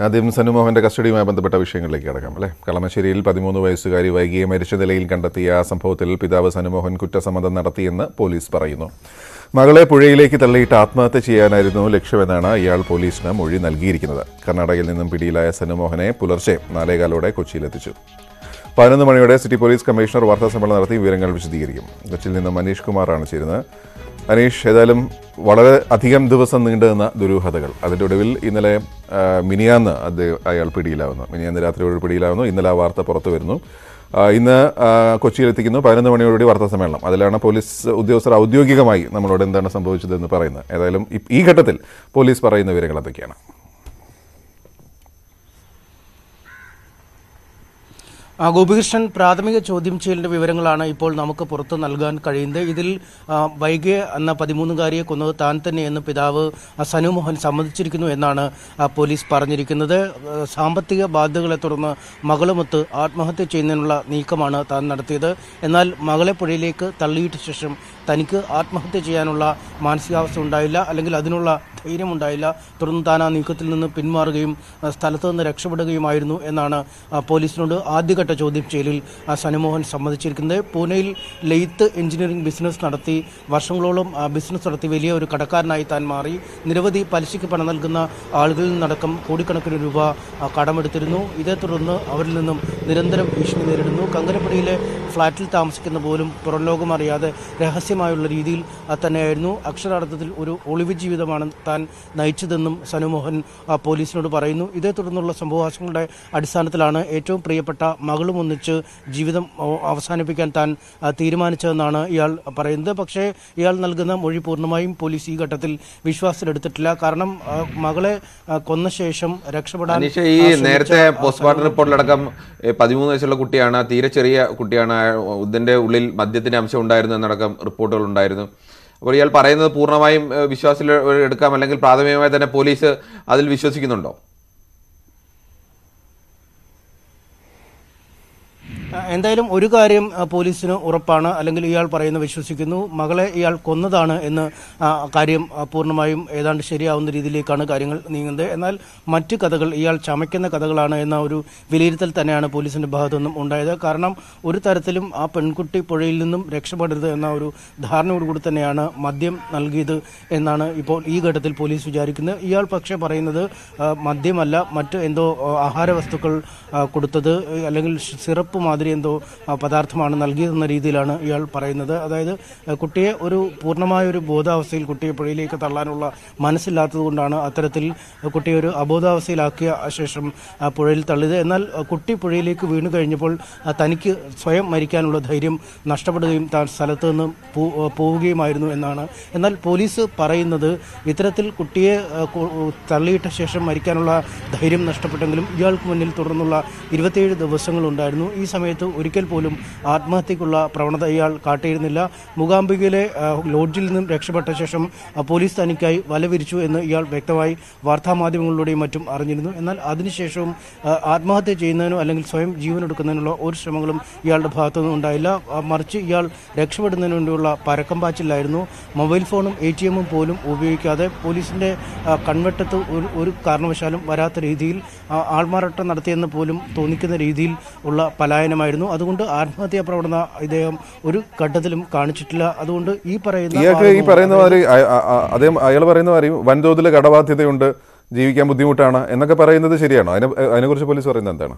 ആദ്യം സനുമോഹന്റെ കസ്റ്റഡിയുമായി ബന്ധപ്പെട്ട വിഷയങ്ങളിലേക്ക് കടക്കാം അല്ലേ. കളമശ്ശേരിയിൽ 13 വയസ്സുകാരി വൈകിയെ മരിച്ച നിലയിൽ കണ്ടെത്തിയ സംഭവത്തിൽ പിതാവ് സനുമോഹൻ കുറ്റസമ്മതം നടത്തിയെന്ന് പോലീസ് പറയുന്നു. മകളെ പുഴയിലേക്ക് തള്ളിയിട്ട് ആത്മഹത്യ ചെയ്യാനായിരുന്നു ലക്ഷ്യമെന്നാണ് ഇയാൾ പോലീസിന് മൊഴി നൽകിയിരിക്കുന്നത്. കർണാടകയിൽ നിന്നും പിടിയിലായ സനുമോഹനെ പുലർച്ചെ 4:15 കൊച്ചിയിലെത്തിച്ചു. 11 മണിയോടെ സിറ്റി പോലീസ് കമ്മീഷണർ വാർത്താസമ്മേളനം നടത്തി വിവരങ്ങൾ വിശദീകരിക്കും. കൊച്ചിയിൽ നിന്നും മനീഷ് കുമാറാണ് ചേരുന്നത്. അനീഷ്, ഏതായാലും വളരെ അധികം ദിവസം നീണ്ടുനിന്ന ദുരൂഹതകൾ, അതിൻ്റെ ഒടുവിൽ ഇന്നലെ മിനിയാന്ന് അയാൾ പിടിയിലാവുന്നു. മിനിയാന്ന് രാത്രിയോട് പിടിയിലാവുന്നു. ഇന്നലെ ആ വാർത്ത പുറത്തു വരുന്നു. ഇന്ന് കൊച്ചിയിലെത്തിക്കുന്നു. 11 മണിയോടുകൂടി വാർത്താ സമ്മേളനം. അതിലാണ് പോലീസ് ഉദ്യോഗസ്ഥർ ഔദ്യോഗികമായി നമ്മളോട് എന്താണ് സംഭവിച്ചതെന്ന് പറയുന്നത്. ഏതായാലും ഈ ഘട്ടത്തിൽ പോലീസ് പറയുന്ന വിവരങ്ങൾ എന്തൊക്കെയാണ്? ഗോപികൃഷ്ണൻ, പ്രാഥമിക ചോദ്യം ചെയ്യലിൻ്റെ വിവരങ്ങളാണ് ഇപ്പോൾ നമുക്ക് പുറത്ത് നൽകാൻ കഴിയുന്നത്. ഇതിൽ വൈകിയ എന്ന 13-കാരിയെ കൊന്നത് താൻ തന്നെയെന്ന് പിതാവ് സനുമോഹൻ സമ്മതിച്ചിരിക്കുന്നു എന്നാണ് പോലീസ് പറഞ്ഞിരിക്കുന്നത്. സാമ്പത്തിക ബാധ്യതകളെ തുടർന്ന് മകളുമൊത്ത് ആത്മഹത്യ ചെയ്യുന്നതിനുള്ള നീക്കമാണ് താൻ നടത്തിയത്. എന്നാൽ മകളെ പുഴയിലേക്ക് തള്ളിയിട്ട ശേഷം തനിക്ക് ആത്മഹത്യ ചെയ്യാനുള്ള മാനസികാവസ്ഥ ഉണ്ടായില്ല, അല്ലെങ്കിൽ അതിനുള്ള ധൈര്യമുണ്ടായില്ല. തുടർന്ന് താൻ ആ നീക്കത്തിൽ നിന്ന് പിന്മാറുകയും സ്ഥലത്ത് നിന്ന് രക്ഷപ്പെടുകയുമായിരുന്നു എന്നാണ് പോലീസിനോട് ആദ്യഘട്ട ചോദ്യം ചെയ്യലിൽ സനുമോഹൻ സമ്മതിച്ചിരിക്കുന്നത്. പൂനെയിൽ ലെയ്ത്ത് എഞ്ചിനീയറിംഗ് ബിസിനസ് നടത്തി വർഷങ്ങളോളം ബിസിനസ് നടത്തി വലിയ ഒരു കടക്കാരനായി താൻ മാറി. നിരവധി പലിശയ്ക്ക് പണം നൽകുന്ന ആളുകളിൽ നിന്നടക്കം കോടിക്കണക്കിന് രൂപ കടമെടുത്തിരുന്നു. ഇതേ തുടർന്ന് അവരിൽ നിന്നും നിരന്തരം ഭീഷണി നേരിടുന്നു. കങ്കരപ്പടിയിലെ ഫ്ളാറ്റിൽ താമസിക്കുന്ന പോലും പുറം ലോകം അറിയാതെ രഹസ്യമായുള്ള രീതിയിൽ തന്നെയായിരുന്നു. അക്ഷരാർത്ഥത്തിൽ ഒരു ഒളിവ് ജീവിതമാണ് താൻ നയിച്ചതെന്നും സനുമോഹൻ പോലീസിനോട് പറയുന്നു. ഇതേ തുടർന്നുള്ള സംഭവവാസങ്ങളുടെ അടിസ്ഥാനത്തിലാണ് ഏറ്റവും പ്രിയപ്പെട്ട മകളും ഒന്നിച്ച് ജീവിതം അവസാനിപ്പിക്കാൻ താൻ തീരുമാനിച്ചതെന്നാണ് ഇയാൾ പറയുന്നത്. പക്ഷേ ഇയാൾ നൽകുന്ന മൊഴി പൂർണ്ണമായും പോലീസ് ഈ ഘട്ടത്തിൽ വിശ്വാസത്തിലെടുത്തിട്ടില്ല. കാരണം മകളെ കൊന്ന ശേഷം രക്ഷപ്പെടാൻ ഈ നേരത്തെ പോസ്റ്റ്മോർട്ടം റിപ്പോർട്ടിലടക്കം 13 വയസ്സുള്ള കുട്ടിയാണ്, തീരെ ചെറിയ കുട്ടിയാണ്, ഇതിന്റെ ഉള്ളിൽ മദ്യത്തിന്റെ അംശം ഉണ്ടായിരുന്നു എന്നടക്കം റിപ്പോർട്ടുകൾ ഉണ്ടായിരുന്നു. അപ്പോൾ ഇയാൾ പറയുന്നത് പൂർണ്ണമായും വിശ്വാസത്തിൽ എടുക്കാം, അല്ലെങ്കിൽ പ്രാഥമികമായി തന്നെ പോലീസ് അതിൽ വിശ്വസിക്കുന്നുണ്ടോ? എന്തായാലും ഒരു കാര്യം പോലീസിന് ഉറപ്പാണ്, അല്ലെങ്കിൽ ഇയാൾ പറയുന്ന വിശ്വസിക്കുന്നു. മകളെ ഇയാൾ കൊന്നതാണ് എന്ന് കാര്യം പൂർണ്ണമായും ഏതാണ്ട് ശരിയാവുന്ന രീതിയിലേക്കാണ് കാര്യങ്ങൾ നീങ്ങുന്നത്. എന്നാൽ മറ്റ് കഥകൾ ഇയാൾ ചമയ്ക്കുന്ന കഥകളാണ് എന്ന ഒരു വിലയിരുത്തൽ തന്നെയാണ് പോലീസിന്റെ ഭാഗത്തുനിന്നും ഉണ്ടായത്. കാരണം ഒരു തരത്തിലും ആ പെൺകുട്ടി പുഴയിൽ നിന്നും രക്ഷപ്പെടരുത് എന്ന ഒരു ധാരണയോടുകൂടി തന്നെയാണ് മദ്യം നൽകിയത് എന്നാണ് ഇപ്പോൾ ഈ ഘട്ടത്തിൽ പോലീസ് വിചാരിക്കുന്നത്. ഇയാൾ പക്ഷേ പറയുന്നത് മദ്യമല്ല, മറ്റ് എന്തോ ആഹാര വസ്തുക്കൾ കൊടുത്തത്, അല്ലെങ്കിൽ സിറപ്പ് മാതിരി എന്തോ പദാർത്ഥമാണ് നൽകിയതെന്ന രീതിയിലാണ് ഇയാൾ പറയുന്നത്. അതായത് കുട്ടിയെ പൂർണ്ണമായ ഒരു ബോധാവസ്ഥയിൽ കുട്ടിയെ പുഴയിലേക്ക് തള്ളാനുള്ള മനസ്സില്ലാത്തത് കൊണ്ടാണ് അത്തരത്തിൽ കുട്ടിയെ ഒരു അബോധാവസ്ഥയിലാക്കിയ ശേഷം പുഴയിൽ തള്ളിയത്. എന്നാൽ കുട്ടി പുഴയിലേക്ക് വീണു കഴിഞ്ഞപ്പോൾ തനിക്ക് സ്വയം മരിക്കാനുള്ള ധൈര്യം നഷ്ടപ്പെടുകയും താൻ സ്ഥലത്ത് നിന്ന് പോവുകയുമായിരുന്നു എന്നാണ്. എന്നാൽ പോലീസ് പറയുന്നത് ഇത്തരത്തിൽ കുട്ടിയെ തള്ളിയിട്ട ശേഷം മരിക്കാനുള്ള ധൈര്യം നഷ്ടപ്പെട്ടെങ്കിലും ഇയാൾക്ക് മുന്നിൽ തുടർന്നുള്ള 27 ദിവസങ്ങളുണ്ടായിരുന്നു. ഈ സമയത്ത് ഒരിക്കൽ പോലും ആത്മഹത്യക്കുള്ള പ്രവണത ഇയാൾ കാട്ടിയിരുന്നില്ല. മൂകാംബികയിലെ ലോഡ്ജിൽ നിന്നും രക്ഷപ്പെട്ട ശേഷം പോലീസ് തനിക്കായി വല വിരിച്ചു എന്ന് ഇയാൾ വ്യക്തമായി വാർത്താമാധ്യമങ്ങളിലൂടെയും മറ്റും അറിഞ്ഞിരുന്നു. എന്നാൽ അതിനുശേഷവും ആത്മഹത്യ ചെയ്യുന്നതിനോ അല്ലെങ്കിൽ സ്വയം ജീവനെടുക്കുന്നതിനുള്ള ഒരു ശ്രമങ്ങളും ഇയാളുടെ ഭാഗത്തുനിന്നും ഉണ്ടായില്ല. മറിച്ച് ഇയാൾ രക്ഷപ്പെടുന്നതിന് വേണ്ടിയുള്ള പരക്കം പാച്ചിലായിരുന്നു. മൊബൈൽ ഫോണും ATM പോലും ഉപയോഗിക്കാതെ പോലീസിന്റെ കൺവെട്ടത്ത് ഒരു കാരണവശാലും വരാത്ത രീതിയിൽ ആൾമാറാട്ടം നടത്തിയെന്ന് പോലും തോന്നിക്കുന്ന രീതിയിൽ ഉള്ള പലായനമായിരുന്നു. അതുകൊണ്ട് ആത്മഹത്യാ പ്രവണത ഇദ്ദേഹം ഒരു ഘട്ടത്തിലും കാണിച്ചിട്ടില്ല. അതുകൊണ്ട് അയാൾ പറയുന്ന മാതിരി വൻതോതിൽ കടബാധ്യതയുണ്ട്, ജീവിക്കാൻ ബുദ്ധിമുട്ടാണ് എന്നൊക്കെ പറയുന്നത് ശരിയാണോ? അതിനെക്കുറിച്ച് പോലീസ് പറയുന്നത് എന്താണ്?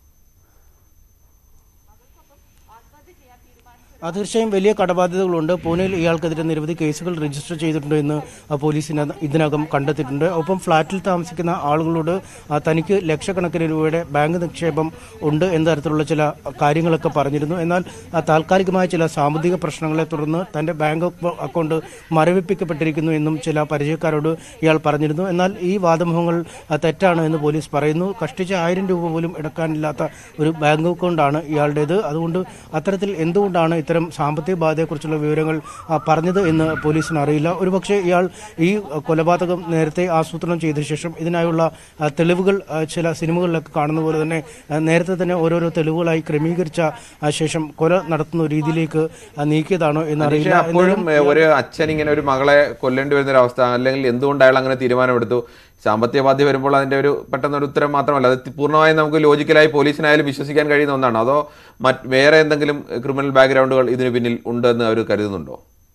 തീർച്ചയായും വലിയ കടബാധ്യതകളുണ്ട്. പൂനെയിൽ ഇയാൾക്കെതിരെ നിരവധി കേസുകൾ രജിസ്റ്റർ ചെയ്തിട്ടുണ്ട് എന്ന് പോലീസിന് ഇതിനകം കണ്ടെത്തിയിട്ടുണ്ട്. ഒപ്പം ഫ്ളാറ്റിൽ താമസിക്കുന്ന ആളുകളോട് തനിക്ക് ലക്ഷക്കണക്കിന് രൂപയുടെ ബാങ്ക് നിക്ഷേപം ഉണ്ട് എന്ന തരത്തിലുള്ള ചില കാര്യങ്ങളൊക്കെ പറഞ്ഞിരുന്നു. എന്നാൽ താൽക്കാലികമായ ചില സാമ്പത്തിക പ്രശ്നങ്ങളെ തുടർന്ന് തൻ്റെ ബാങ്ക് അക്കൗണ്ട് മരവിപ്പിക്കപ്പെട്ടിരിക്കുന്നു എന്നും ചില പരിചയക്കാരോട് ഇയാൾ പറഞ്ഞിരുന്നു. എന്നാൽ ഈ വാദമുഖങ്ങൾ തെറ്റാണ് എന്ന് പോലീസ് പറയുന്നു. കഷ്ടിച്ച് 1000 രൂപ പോലും എടുക്കാനില്ലാത്ത ഒരു ബാങ്ക് അക്കൗണ്ടാണ് ഇയാളുടേത്. അതുകൊണ്ട് അത്തരത്തിൽ എന്തുകൊണ്ടാണ് ഇത്തരം സാമ്പത്തിക ബാധയെക്കുറിച്ചുള്ള വിവരങ്ങൾ പറഞ്ഞത് എന്ന് പോലീസിന് അറിയില്ല. ഒരുപക്ഷെ ഇയാൾ ഈ കൊലപാതകം നേരത്തെ ആസൂത്രണം ചെയ്ത ശേഷം ഇതിനായുള്ള തെളിവുകൾ ചില സിനിമകളിലൊക്കെ കാണുന്ന പോലെ തന്നെ നേരത്തെ തന്നെ ഓരോരോ തെളിവുകളായി ക്രമീകരിച്ച ശേഷം കൊല നടത്തുന്ന രീതിയിലേക്ക് നീക്കിയതാണോ എന്നറിയില്ല. അപ്പോഴും ഒരു അച്ഛൻ ഇങ്ങനെ ഒരു മകളെ കൊല്ലേണ്ടി വരുന്ന ഒരു അവസ്ഥ, അല്ലെങ്കിൽ എന്തുകൊണ്ട് അയാൾ അങ്ങനെ തീരുമാനമെടുത്തു? സാമ്പത്തിക ബാധ്യത വരുമ്പോൾ അതിൻ്റെ ഒരു പെട്ടെന്നൊരു ഉത്തരം മാത്രമല്ല, അത് പൂർണ്ണമായും നമുക്ക് ലോജിക്കലായി പോലീസിനായാലും വിശ്വസിക്കാൻ കഴിയുന്ന ഒന്നാണോ, അതോ വേറെ എന്തെങ്കിലും ക്രിമിനൽ ബാക്ക്ഗ്രൗണ്ടുകൾ ഇതിന് പിന്നിൽ ഉണ്ടെന്ന് അവർ കരുതുന്നുണ്ടോ?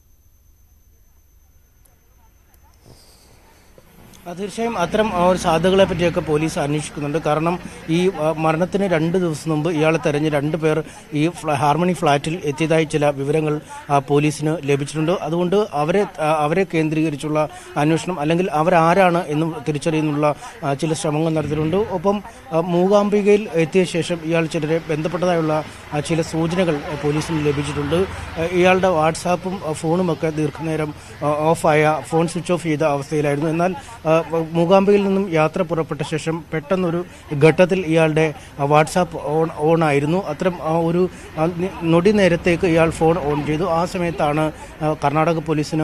തീർച്ചയായും അത്തരം ഒരു സാധ്യതകളെ പറ്റിയൊക്കെ പോലീസ് അന്വേഷിക്കുന്നുണ്ട്. കാരണം ഈ മരണത്തിന് 2 ദിവസം മുമ്പ് ഇയാളെ തെരഞ്ഞ് 2 പേർ ഈ ഹാർമണി ഫ്ളാറ്റിൽ എത്തിയതായി ചില വിവരങ്ങൾ പോലീസിന് ലഭിച്ചിട്ടുണ്ട്. അതുകൊണ്ട് അവരെ കേന്ദ്രീകരിച്ചുള്ള അന്വേഷണം അല്ലെങ്കിൽ അവരാരാണ് എന്നും തിരിച്ചറിയുന്നുള്ള ചില ശ്രമങ്ങൾ നടത്തിയിട്ടുണ്ട്. ഒപ്പം മൂകാംബികയിൽ എത്തിയ ശേഷം ഇയാൾ ചിലരെ ബന്ധപ്പെട്ടതായുള്ള ചില സൂചനകൾ പോലീസിന് ലഭിച്ചിട്ടുണ്ട്. ഇയാളുടെ വാട്സാപ്പും ഫോണുമൊക്കെ ദീർഘനേരം ഓഫായ, ഫോൺ സ്വിച്ച് ഓഫ് ചെയ്ത അവസ്ഥയിലായിരുന്നു. എന്നാൽ മൂകാംബികയിൽ നിന്നും യാത്ര പുറപ്പെട്ട ശേഷം പെട്ടെന്നൊരു ഘട്ടത്തിൽ ഇയാളുടെ വാട്സാപ്പ് ഓൺ ആയിരുന്നു. അത്തരം ഒരു നൊടി നേരത്തേക്ക് ഇയാൾ ഫോൺ ഓൺ ചെയ്തു. ആ സമയത്താണ് കർണാടക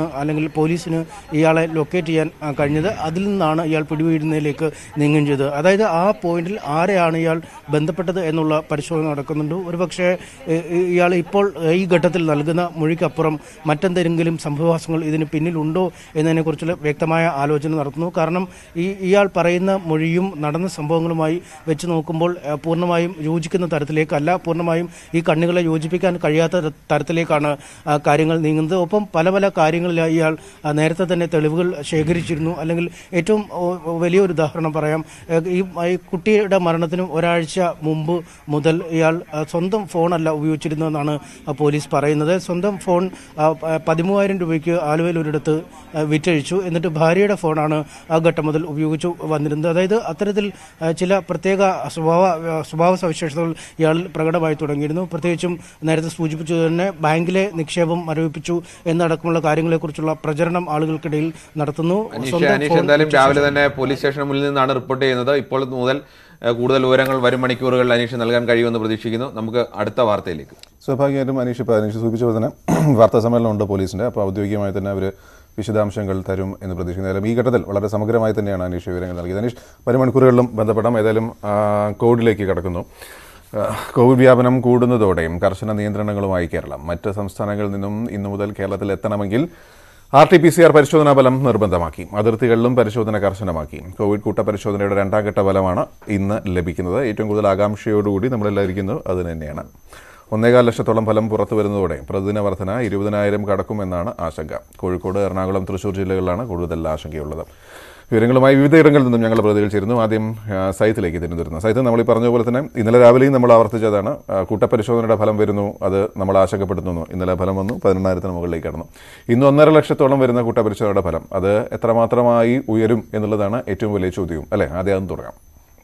പോലീസിന് ഇയാളെ ലൊക്കേറ്റ് ചെയ്യാൻ കഴിഞ്ഞത്. അതിൽ നിന്നാണ് ഇയാൾ പിടിവീഴുന്നതിലേക്ക് നീങ്ങുകയും ചെയ്തത്. അതായത് ആ പോയിന്റിൽ ആരെയാണ് ഇയാൾ ബന്ധപ്പെട്ടത് എന്നുള്ള പരിശോധന നടക്കുന്നുണ്ട്. ഒരുപക്ഷെ ഇയാൾ ഇപ്പോൾ ഈ ഘട്ടത്തിൽ നൽകുന്ന മൊഴിക്കപ്പുറം മറ്റെന്തെങ്കിലും സംഭവവാസങ്ങൾ ഇതിന് പിന്നിലുണ്ടോ എന്നതിനെക്കുറിച്ചുള്ള വ്യക്തമായ ആലോചന നടത്തുന്നു. കാരണം ഇയാൾ പറയുന്ന മൊഴിയും നടന്ന സംഭവങ്ങളുമായി വെച്ച് നോക്കുമ്പോൾ പൂർണ്ണമായും യോജിക്കുന്ന തരത്തിലേക്കല്ല, പൂർണ്ണമായും ഈ കണ്ണുകളെ യോജിപ്പിക്കാൻ കഴിയാത്ത തരത്തിലേക്കാണ് കാര്യങ്ങൾ നീങ്ങുന്നത്. ഒപ്പം പല പല കാര്യങ്ങളിലായി ഇയാൾ നേരത്തെ തന്നെ തെളിവുകൾ ശേഖരിച്ചിരുന്നു. അല്ലെങ്കിൽ ഏറ്റവും വലിയൊരു ഉദാഹരണം പറയാം, ഈ കുട്ടിയുടെ മരണത്തിന് ഒരാഴ്ച മുമ്പ് മുതൽ ഇയാൾ സ്വന്തം ഫോണല്ല ഉപയോഗിച്ചിരുന്നതെന്നാണ് പോലീസ് പറയുന്നത്. സ്വന്തം ഫോൺ 13,000 രൂപയ്ക്ക് ആലുവയിൽ ഒരിടത്ത് വിറ്റഴിച്ചു. എന്നിട്ട് ഭാര്യയുടെ ഫോണാണ് ആ ഘട്ടം മുതൽ ഉപയോഗിച്ചു വന്നിരുന്നത്. അതായത് അത്തരത്തിൽ ചില പ്രത്യേക സ്വഭാവ സവിശേഷതകൾ ഇയാളിൽ പ്രകടമായി തുടങ്ങിയിരുന്നു. പ്രത്യേകിച്ചും നേരത്തെ സൂചിപ്പിച്ചത് തന്നെ ബാങ്കിലെ നിക്ഷേപം മരവിപ്പിച്ചു എന്നടക്കമുള്ള കാര്യങ്ങളെക്കുറിച്ചുള്ള പ്രചരണം ആളുകൾക്കിടയിൽ നടത്തുന്നു. എന്തായാലും രാവിലെ തന്നെ പോലീസ് സ്റ്റേഷന് മുന്നിൽ നിന്നാണ് റിപ്പോർട്ട് ചെയ്യുന്നത്. ഇപ്പോൾ മുതൽ കൂടുതൽ വിവരങ്ങൾ വരും മണിക്കൂറുകളിൽ അന്വേഷണം നൽകാൻ കഴിയുമെന്ന് പ്രതീക്ഷിക്കുന്നു. നമുക്ക് അടുത്ത വാർത്തയിലേക്ക്. സ്വാഭാവികമായിട്ടും അനീഷ് സൂചിപ്പിച്ച പോലെ തന്നെ വാർത്താ സമ്മേളനം ഉണ്ട് പോലീസിൻ്റെ. അപ്പോൾ ഔദ്യോഗികമായി തന്നെ അവർ വിശദാംശങ്ങൾ തരും എന്ന് പ്രതീക്ഷിക്കുന്നു. ഈ ഘട്ടത്തിൽ വളരെ സമഗ്രമായി തന്നെയാണ് അനീഷ് വിവരങ്ങൾ നൽകിയത്. അനീഷ്, വരും മണിക്കൂറുകളിലും ബന്ധപ്പെടാം. ഏതായാലും കോവിഡിലേക്ക് കടക്കുന്നു. കോവിഡ് വ്യാപനം കൂടുന്നതോടെയും കർശന നിയന്ത്രണങ്ങളുമായി കേരളം. മറ്റ് സംസ്ഥാനങ്ങളിൽ നിന്നും ഇന്നു മുതൽ കേരളത്തിൽ എത്തണമെങ്കിൽ RT-PCR പരിശോധനാ ഫലം നിർബന്ധമാക്കി. അതിർത്തികളിലും പരിശോധന കർശനമാക്കി. കോവിഡ് കൂട്ടപരിശോധനയുടെ 2ാം ഘട്ട ഫലമാണ് ഇന്ന് ലഭിക്കുന്നത്. ഏറ്റവും കൂടുതൽ ആകാംക്ഷയോടുകൂടി നമ്മളെല്ലാം ഇരിക്കുന്നത് അത് തന്നെയാണ്. 1.25 ലക്ഷത്തോളം ഫലം പുറത്തു വരുന്നതോടെ പ്രതിദിന വർധന 20,000 കടക്കുമെന്നാണ് ആശങ്ക. കോഴിക്കോട്, എറണാകുളം, തൃശൂർ ജില്ലകളിലാണ് കൂടുതൽ ആശങ്കയുള്ളത്. വിവരങ്ങളുമായി വിവിധയിടങ്ങളിൽ നിന്നും ഞങ്ങൾ പ്രതികൾ ചേരുന്നു. ആദ്യം സൈറ്റിലേക്ക് തിരുവനന്തപുരം. സൈറ്റ് നമ്മൾ ഈ പറഞ്ഞ പോലെ തന്നെ ഇന്നലെ രാവിലെയും നമ്മൾ ആവർത്തിച്ചതാണ്. കൂട്ടപരിശോധനയുടെ ഫലം വരുന്നു, അത് നമ്മൾ ആശങ്കപ്പെടുത്തുന്നു. ഇന്നലെ ഫലം വന്നു, 18,000 മുകളിലേക്ക് കടന്നു. ഇന്ന് 1.5 ലക്ഷത്തോളം വരുന്ന കൂട്ടപരിശോധനയുടെ ഫലം, അത് എത്രമാത്രമായി ഉയരും എന്നുള്ളതാണ് ഏറ്റവും വലിയ ചോദ്യവും, അല്ലേ? ആദ്യം തുടങ്ങാം.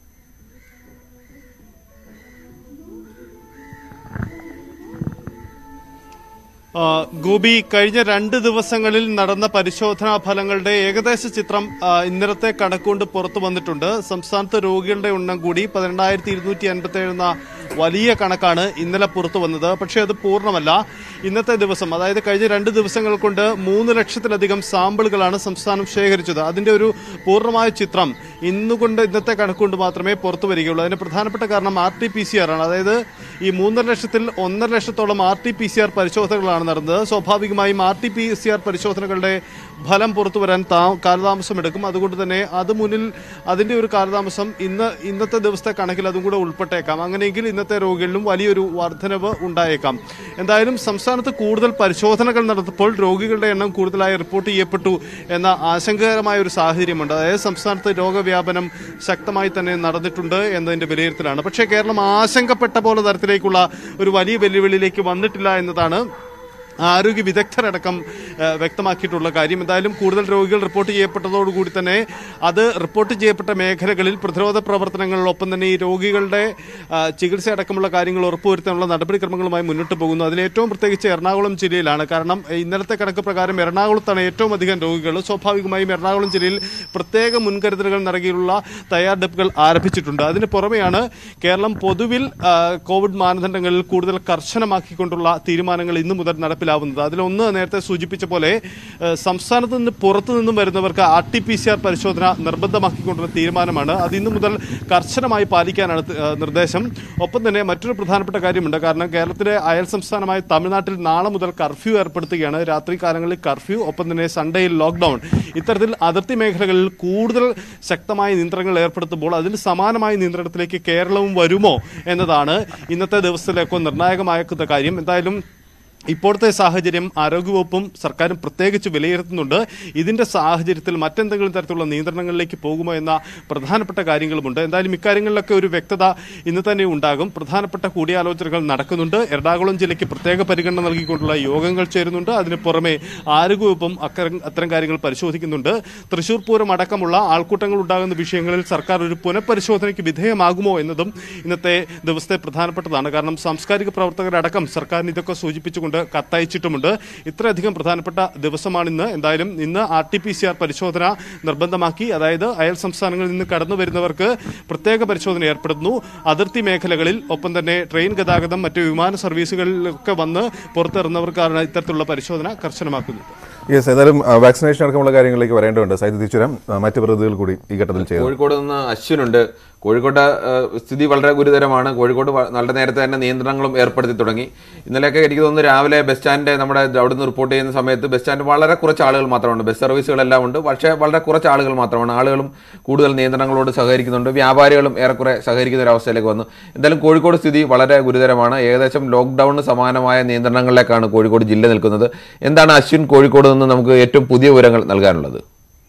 ഗോപി, കഴിഞ്ഞ 2 ദിവസങ്ങളിൽ നടന്ന പരിശോധനാ ഫലങ്ങളുടെ ഏകദേശ ചിത്രം ഇന്നലത്തെ കണക്കുകൊണ്ട് പുറത്തു വന്നിട്ടുണ്ട്. സംസ്ഥാനത്ത് രോഗികളുടെ എണ്ണം കൂടി 12,257 എന്ന വലിയ കണക്കാണ് ഇന്നലെ പുറത്തു വന്നത്. പക്ഷേ അത് പൂർണ്ണമല്ല. ഇന്നത്തെ ദിവസം, അതായത് കഴിഞ്ഞ 2 ദിവസങ്ങൾ കൊണ്ട് 3 ലക്ഷത്തിലധികം സാമ്പിളുകളാണ് സംസ്ഥാനം ശേഖരിച്ചത്. അതിന്റെ ഒരു പൂർണ്ണമായ ചിത്രം ഇന്നത്തെ കണക്കുകൊണ്ട് മാത്രമേ പുറത്തു വരികയുള്ളൂ. അതിന് പ്രധാനപ്പെട്ട കാരണം RT-PCR ആണ്. അതായത് ഈ 3 ലക്ഷത്തിൽ 1.5 ലക്ഷത്തോളം RT-PCR പരിശോധനകളാണ് നടന്നത്. സ്വാഭാവികമായും RT-PCR പരിശോധനകളുടെ ഫലം പുറത്തു വരാൻ കാലതാമസമെടുക്കും. അതുകൊണ്ട് തന്നെ അതിന്റെ ഒരു കാലതാമസം ഇന്നത്തെ ദിവസത്തെ കണക്കിൽ അതും കൂടെ ഉൾപ്പെട്ടേക്കാം. അങ്ങനെയെങ്കിൽ ഇന്നത്തെ രോഗികളിലും വലിയൊരു വർധനവ് ഉണ്ടായേക്കാം. എന്തായാലും സംസ്ഥാനത്ത് കൂടുതൽ പരിശോധനകൾ നടത്തപ്പോൾ രോഗികളുടെ എണ്ണം കൂടുതലായി റിപ്പോർട്ട് ചെയ്യപ്പെട്ടു എന്ന ആശങ്കകരമായ ഒരു സാഹചര്യമുണ്ട്. അതായത് സംസ്ഥാനത്ത് രോഗവ്യാപനം ശക്തമായി തന്നെ നടന്നിട്ടുണ്ട് എന്നതിന്റെ വിലയിരുത്തലാണ്. പക്ഷേ കേരളം ആശങ്കപ്പെട്ട പോലെ തരത്തിലേക്കുള്ള ഒരു വലിയ വെല്ലുവിളിയിലേക്ക് വന്നിട്ടില്ല എന്നതാണ് ആരോഗ്യ വിദഗ്ധരടക്കം വ്യക്തമാക്കിയിട്ടുള്ള കാര്യം. എന്തായാലും കൂടുതൽ രോഗികൾ റിപ്പോർട്ട് ചെയ്യപ്പെട്ടതോടുകൂടി തന്നെ അത് റിപ്പോർട്ട് ചെയ്യപ്പെട്ട മേഖലകളിൽ പ്രതിരോധ പ്രവർത്തനങ്ങളിലൊപ്പം തന്നെ ഈ രോഗികളുടെ ചികിത്സ അടക്കമുള്ള കാര്യങ്ങൾ ഉറപ്പുവരുത്താനുള്ള നടപടിക്രമങ്ങളുമായി മുന്നോട്ട് പോകുന്നു. അതിലേറ്റവും പ്രത്യേകിച്ച് എറണാകുളം ജില്ലയിലാണ്. കാരണം ഇന്നലത്തെ കണക്ക് പ്രകാരം എറണാകുളത്താണ് ഏറ്റവും അധികം രോഗികൾ. സ്വാഭാവികമായും എറണാകുളം ജില്ലയിൽ പ്രത്യേക മുൻകരുതലുകൾ നൽകിയുള്ള തയ്യാറെടുപ്പുകൾ ആരംഭിച്ചിട്ടുണ്ട്. അതിന് പുറമെയാണ് കേരളം പൊതുവിൽ കോവിഡ് മാനദണ്ഡങ്ങളിൽ കൂടുതൽ കർശനമാക്കിക്കൊണ്ടുള്ള തീരുമാനങ്ങൾ ഇന്നു മുതൽ നടപ്പിൽ നടപ്പിലാവുന്നത്. അതിലൊന്ന് നേരത്തെ സൂചിപ്പിച്ച പോലെ സംസ്ഥാനത്ത് നിന്ന് പുറത്തു നിന്നും വരുന്നവർക്ക് RT-PCR പരിശോധന നിർബന്ധമാക്കിക്കൊണ്ടുള്ള തീരുമാനമാണ്. അത് ഇന്നു മുതൽ കർശനമായി പാലിക്കാനാണ് നിർദ്ദേശം. ഒപ്പം തന്നെ മറ്റൊരു പ്രധാനപ്പെട്ട കാര്യമുണ്ട്. കാരണം കേരളത്തിലെ അയൽ സംസ്ഥാനമായ തമിഴ്നാട്ടിൽ നാളെ മുതൽ കർഫ്യൂ ഏർപ്പെടുത്തുകയാണ്. രാത്രി കാലങ്ങളിൽ കർഫ്യൂ, ഒപ്പം തന്നെ സൺഡേയിൽ ലോക്ക്ഡൌൺ. ഇത്തരത്തിൽ അതിർത്തി മേഖലകളിൽ കൂടുതൽ ശക്തമായ നിയന്ത്രണങ്ങൾ ഏർപ്പെടുത്തുമ്പോൾ അതിന് സമാനമായ നിയന്ത്രണത്തിലേക്ക് കേരളവും വരുമോ എന്നതാണ് ഇന്നത്തെ ദിവസത്തിലേക്കോ നിർണായകമാക്കുന്ന കാര്യം. എന്തായാലും ഇപ്പോഴത്തെ സാഹചര്യം ആരോഗ്യവകുപ്പും സർക്കാരും പ്രത്യേകിച്ച് വിലയിരുത്തുന്നുണ്ട്. ഇതിന്റെ സാഹചര്യത്തിൽ മറ്റെന്തെങ്കിലും തരത്തിലുള്ള നിയന്ത്രണങ്ങളിലേക്ക് പോകുമോ എന്ന പ്രധാനപ്പെട്ട കാര്യങ്ങളുമുണ്ട്. എന്തായാലും ഇക്കാര്യങ്ങളിലൊക്കെ ഒരു വ്യക്തത ഇന്ന് തന്നെ ഉണ്ടാകും. പ്രധാനപ്പെട്ട കൂടിയാലോചനകൾ നടക്കുന്നുണ്ട്. എറണാകുളം ജില്ലയ്ക്ക് പ്രത്യേക പരിഗണന നൽകിക്കൊണ്ടുള്ള യോഗങ്ങൾ ചേരുന്നുണ്ട്. അതിന് പുറമെ ആരോഗ്യവകുപ്പും അത്തരം കാര്യങ്ങൾ പരിശോധിക്കുന്നുണ്ട്. തൃശൂർ പൂരം അടക്കമുള്ള ആൾക്കൂട്ടങ്ങൾ ഉണ്ടാകുന്ന വിഷയങ്ങളിൽ സർക്കാർ ഒരു പുനഃപരിശോധനയ്ക്ക് വിധേയമാകുമോ എന്നതും ഇന്നത്തെ ദിവസത്തെ പ്രധാനപ്പെട്ടതാണ്. കാരണം സാംസ്കാരിക പ്രവർത്തകരടക്കം സർക്കാരിന് ഇതൊക്കെ സൂചിപ്പിച്ചുകൊണ്ട് കത്തയച്ചിട്ടുമുണ്ട്. ഇത്രയധികം പ്രധാനപ്പെട്ട ദിവസമാണിന്ന്. എന്തായാലും ഇന്ന് RT-PCR പരിശോധന നിർബന്ധമാക്കി. അതായത് അയൽ സംസ്ഥാനങ്ങളിൽ നിന്ന് കടന്നു വരുന്നവർക്ക് പ്രത്യേക പരിശോധന ഏർപ്പെടുത്തുന്നു. അതിർത്തി മേഖലകളിൽ, ഒപ്പം തന്നെ ട്രെയിൻ ഗതാഗതം, മറ്റ് വിമാന സർവീസുകളിലൊക്കെ വന്ന് പുറത്തിറങ്ങുന്നവർക്കാണ് ഇത്തരത്തിലുള്ള പരിശോധന കർശനമാക്കുന്നത്. യെസ്, ഏതായാലും വാക്സിനേഷൻ അടക്കമുള്ള കാര്യങ്ങളിലേക്ക് വരേണ്ടതുണ്ട്. സൈദ് തിരിച്ചുവരാം. മറ്റ് പ്രതിനിധികൾ കൂടി ഈ ഘട്ടത്തിൽ ചെയ്തു. കോഴിക്കോട് നിന്ന് അശ്വിനുണ്ട്. കോഴിക്കോട് സ്ഥിതി വളരെ ഗുരുതരമാണ്. കോഴിക്കോട് വളരെ നേരത്തെ തന്നെ നിയന്ത്രണങ്ങളും ഏർപ്പെടുത്തി തുടങ്ങി. ഇന്നലെയൊക്കെ എനിക്ക് തോന്നുന്നു രാവിലെ ബസ് സ്റ്റാൻഡ് നമ്മുടെ അവിടുന്ന് റിപ്പോർട്ട് ചെയ്യുന്ന സമയത്ത് ബസ് സ്റ്റാൻഡ് വളരെ കുറച്ച് ആളുകൾ മാത്രമാണ്. ബസ് സർവീസുകളെല്ലാം ഉണ്ട്, പക്ഷേ വളരെ കുറച്ച് ആളുകൾ മാത്രമാണ്. ആളുകളും കൂടുതൽ നിയന്ത്രണങ്ങളോട് സഹകരിക്കുന്നുണ്ട്. വ്യാപാരികളും ഏറെക്കുറെ സഹകരിക്കുന്ന ഒരു അവസ്ഥയിലേക്ക് വന്നു. എന്തായാലും കോഴിക്കോട് സ്ഥിതി വളരെ ഗുരുതരമാണ്. ഏകദേശം ലോക്ക്ഡൌണിന് സമാനമായ നിയന്ത്രണങ്ങളിലേക്കാണ് കോഴിക്കോട് ജില്ല നിൽക്കുന്നത്. എന്താണ് അശ്വിൻ കോഴിക്കോട് നിന്ന് നമുക്ക് ഏറ്റവും പുതിയ വിവരങ്ങൾ നൽകാനുള്ളത്?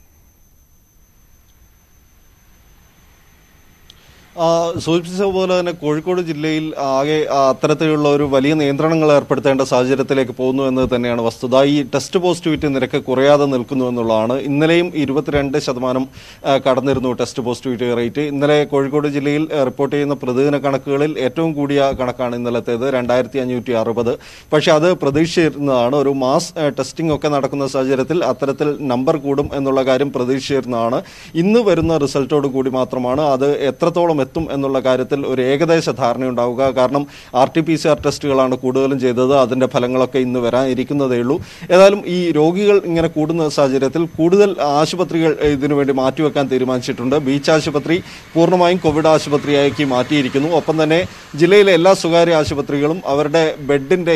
സൂചിപ്പിച്ച പോലെ തന്നെ കോഴിക്കോട് ജില്ലയിൽ ആകെ അത്തരത്തിലുള്ള ഒരു വലിയ നിയന്ത്രണങ്ങൾ ഏർപ്പെടുത്തേണ്ട സാഹചര്യത്തിലേക്ക് പോകുന്നു എന്നത് തന്നെയാണ് വസ്തുത. ഈ ടെസ്റ്റ് പോസിറ്റിവിറ്റി നിരക്ക് കുറയാതെ നിൽക്കുന്നു എന്നുള്ളതാണ്. ഇന്നലെയും 22% കടന്നിരുന്നു ടെസ്റ്റ് പോസിറ്റിവിറ്റി റേറ്റ്. ഇന്നലെ കോഴിക്കോട് ജില്ലയിൽ റിപ്പോർട്ട് ചെയ്യുന്ന പ്രതിദിന കണക്കുകളിൽ ഏറ്റവും കൂടിയ കണക്കാണ് ഇന്നലത്തേത്, 2560. പക്ഷേ അത് പ്രതീക്ഷിച്ചിരുന്നതാണ്. ഒരു മാസ് ടെസ്റ്റിംഗ് ഒക്കെ നടക്കുന്ന സാഹചര്യത്തിൽ അത്തരത്തിൽ നമ്പർ കൂടും എന്നുള്ള കാര്യം പ്രതീക്ഷിച്ചിരുന്നതാണ്. ഇന്ന് വരുന്ന റിസൾട്ടോട് കൂടി മാത്രമാണ് അത് എത്രത്തോളം എത്തും എന്നുള്ള കാര്യത്തിൽ ഒരു ഏകദേശ ധാരണയുണ്ടാവുക. കാരണം RT-PCR ടെസ്റ്റുകളാണ് കൂടുതലും ചെയ്തത്. അതിന്റെ ഫലങ്ങളൊക്കെ ഇന്ന് വരാനിരിക്കുന്നതേ ഉള്ളൂ. ഏതായാലും ഈ രോഗികൾ ഇങ്ങനെ കൂടുന്ന സാഹചര്യത്തിൽ കൂടുതൽ ആശുപത്രികൾ ഇതിനുവേണ്ടി മാറ്റിവെക്കാൻ തീരുമാനിച്ചിട്ടുണ്ട്. ബീച്ച് ആശുപത്രി പൂർണ്ണമായും കോവിഡ് ആശുപത്രിയാക്കി മാറ്റിയിരിക്കുന്നു. ഒപ്പം തന്നെ ജില്ലയിലെ എല്ലാ സ്വകാര്യ ആശുപത്രികളും അവരുടെ ബെഡിന്റെ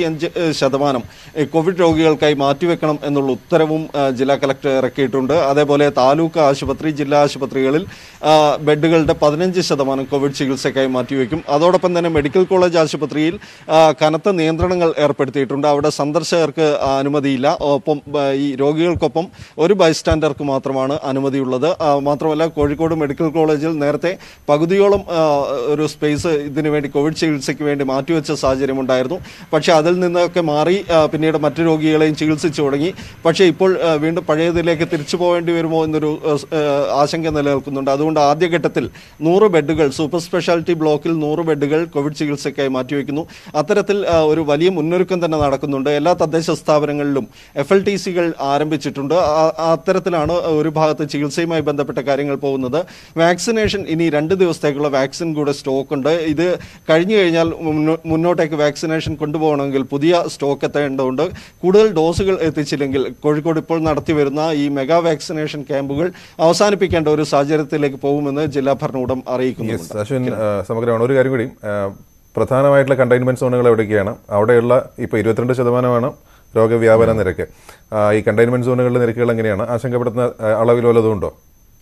25% കോവിഡ് രോഗികൾക്കായി മാറ്റിവെക്കണം എന്നുള്ള ഉത്തരവും ജില്ലാ കലക്ടർ ഇറക്കിയിട്ടുണ്ട്. അതേപോലെ താലൂക്ക് ആശുപത്രി, ജില്ലാ ആശുപത്രികളിൽ ബെഡുകളുടെ 15% കോവിഡ് ചികിത്സയ്ക്കായി മാറ്റിവെക്കും. അതോടൊപ്പം തന്നെ മെഡിക്കൽ കോളേജ് ആശുപത്രിയിൽ കനത്ത നിയന്ത്രണങ്ങൾ ഏർപ്പെടുത്തിയിട്ടുണ്ട്. അവിടെ സന്ദർശകർക്ക് അനുമതിയില്ല. ഒപ്പം ഈ രോഗികൾക്കൊപ്പം ഒരു ബൈസ്റ്റാൻഡർക്ക് മാത്രമാണ് അനുമതിയുള്ളത്. മാത്രമല്ല കോഴിക്കോട് മെഡിക്കൽ കോളേജിൽ നേരത്തെ പകുതിയോളം ഒരു സ്പേസ് ഇതിനു വേണ്ടി കോവിഡ് ചികിത്സയ്ക്ക് വേണ്ടി മാറ്റിവെച്ച സാഹചര്യമുണ്ടായിരുന്നു. പക്ഷേ അതിൽ നിന്നൊക്കെ മാറി പിന്നീട് മറ്റു രോഗികളെയും ചികിത്സിച്ചു തുടങ്ങി. പക്ഷേ ഇപ്പോൾ വീണ്ടും പഴയതിലേക്ക് തിരിച്ചു പോകേണ്ടി വരുമോ എന്നൊരു ആശങ്ക നിലനിൽക്കുന്നുണ്ട്. അതുകൊണ്ട് ആദ്യഘട്ടത്തിൽ 100 ബെഡുകൾ, സൂപ്പർ സ്പെഷ്യാലിറ്റി ബ്ലോക്കിൽ 100 ബെഡുകൾ കോവിഡ് ചികിത്സയ്ക്കായി മാറ്റിവെക്കുന്നു. അത്തരത്തിൽ ഒരു വലിയ മുന്നൊരുക്കം തന്നെ നടക്കുന്നുണ്ട്. എല്ലാ തദ്ദേശ സ്ഥാപനങ്ങളിലും FLTCകൾ ആരംഭിച്ചിട്ടുണ്ട്. അത്തരത്തിലാണ് ഒരു ഭാഗത്ത് ചികിത്സയുമായി ബന്ധപ്പെട്ട കാര്യങ്ങൾ പോകുന്നത്. വാക്സിനേഷൻ ഇനി 2 ദിവസത്തേക്കുള്ള വാക്സിൻ കൂടെ സ്റ്റോക്ക് ഉണ്ട്. ഇത് കഴിഞ്ഞു കഴിഞ്ഞാൽ മുന്നോട്ടേക്ക് വാക്സിനേഷൻ കൊണ്ടുപോകണമെങ്കിൽ പുതിയ സ്റ്റോക്ക് എത്തേണ്ടതുണ്ട്. കൂടുതൽ ഡോസുകൾ എത്തിച്ചില്ലെങ്കിൽ കോഴിക്കോട് ഇപ്പോൾ നടത്തിവരുന്ന ഈ മെഗാ വാക്സിനേഷൻ ക്യാമ്പുകൾ അവസാനിപ്പിക്കേണ്ട ഒരു സാഹചര്യത്തിലേക്ക് പോകുമെന്ന് ജില്ലാ ഭരണകൂടം അറിയിക്കുന്നുണ്ട്. അശ്വിൻ, സമഗ്രമാണ്. ഒരു കാര്യം കൂടി, പ്രധാനമായിട്ടുള്ള കണ്ടെയ്ൻമെന്റ് സോണുകൾ എവിടേക്കാണ്? അവിടെയുള്ള ഇപ്പോൾ 22% രോഗവ്യാപന നിരക്ക്. ഈ കണ്ടെയ്ൻമെന്റ് സോണുകളുടെ നിരക്കുകൾ എങ്ങനെയാണ്? ആശങ്കപ്പെടുത്തുന്ന അളവിൽ വല്ലതും ഉണ്ടോ?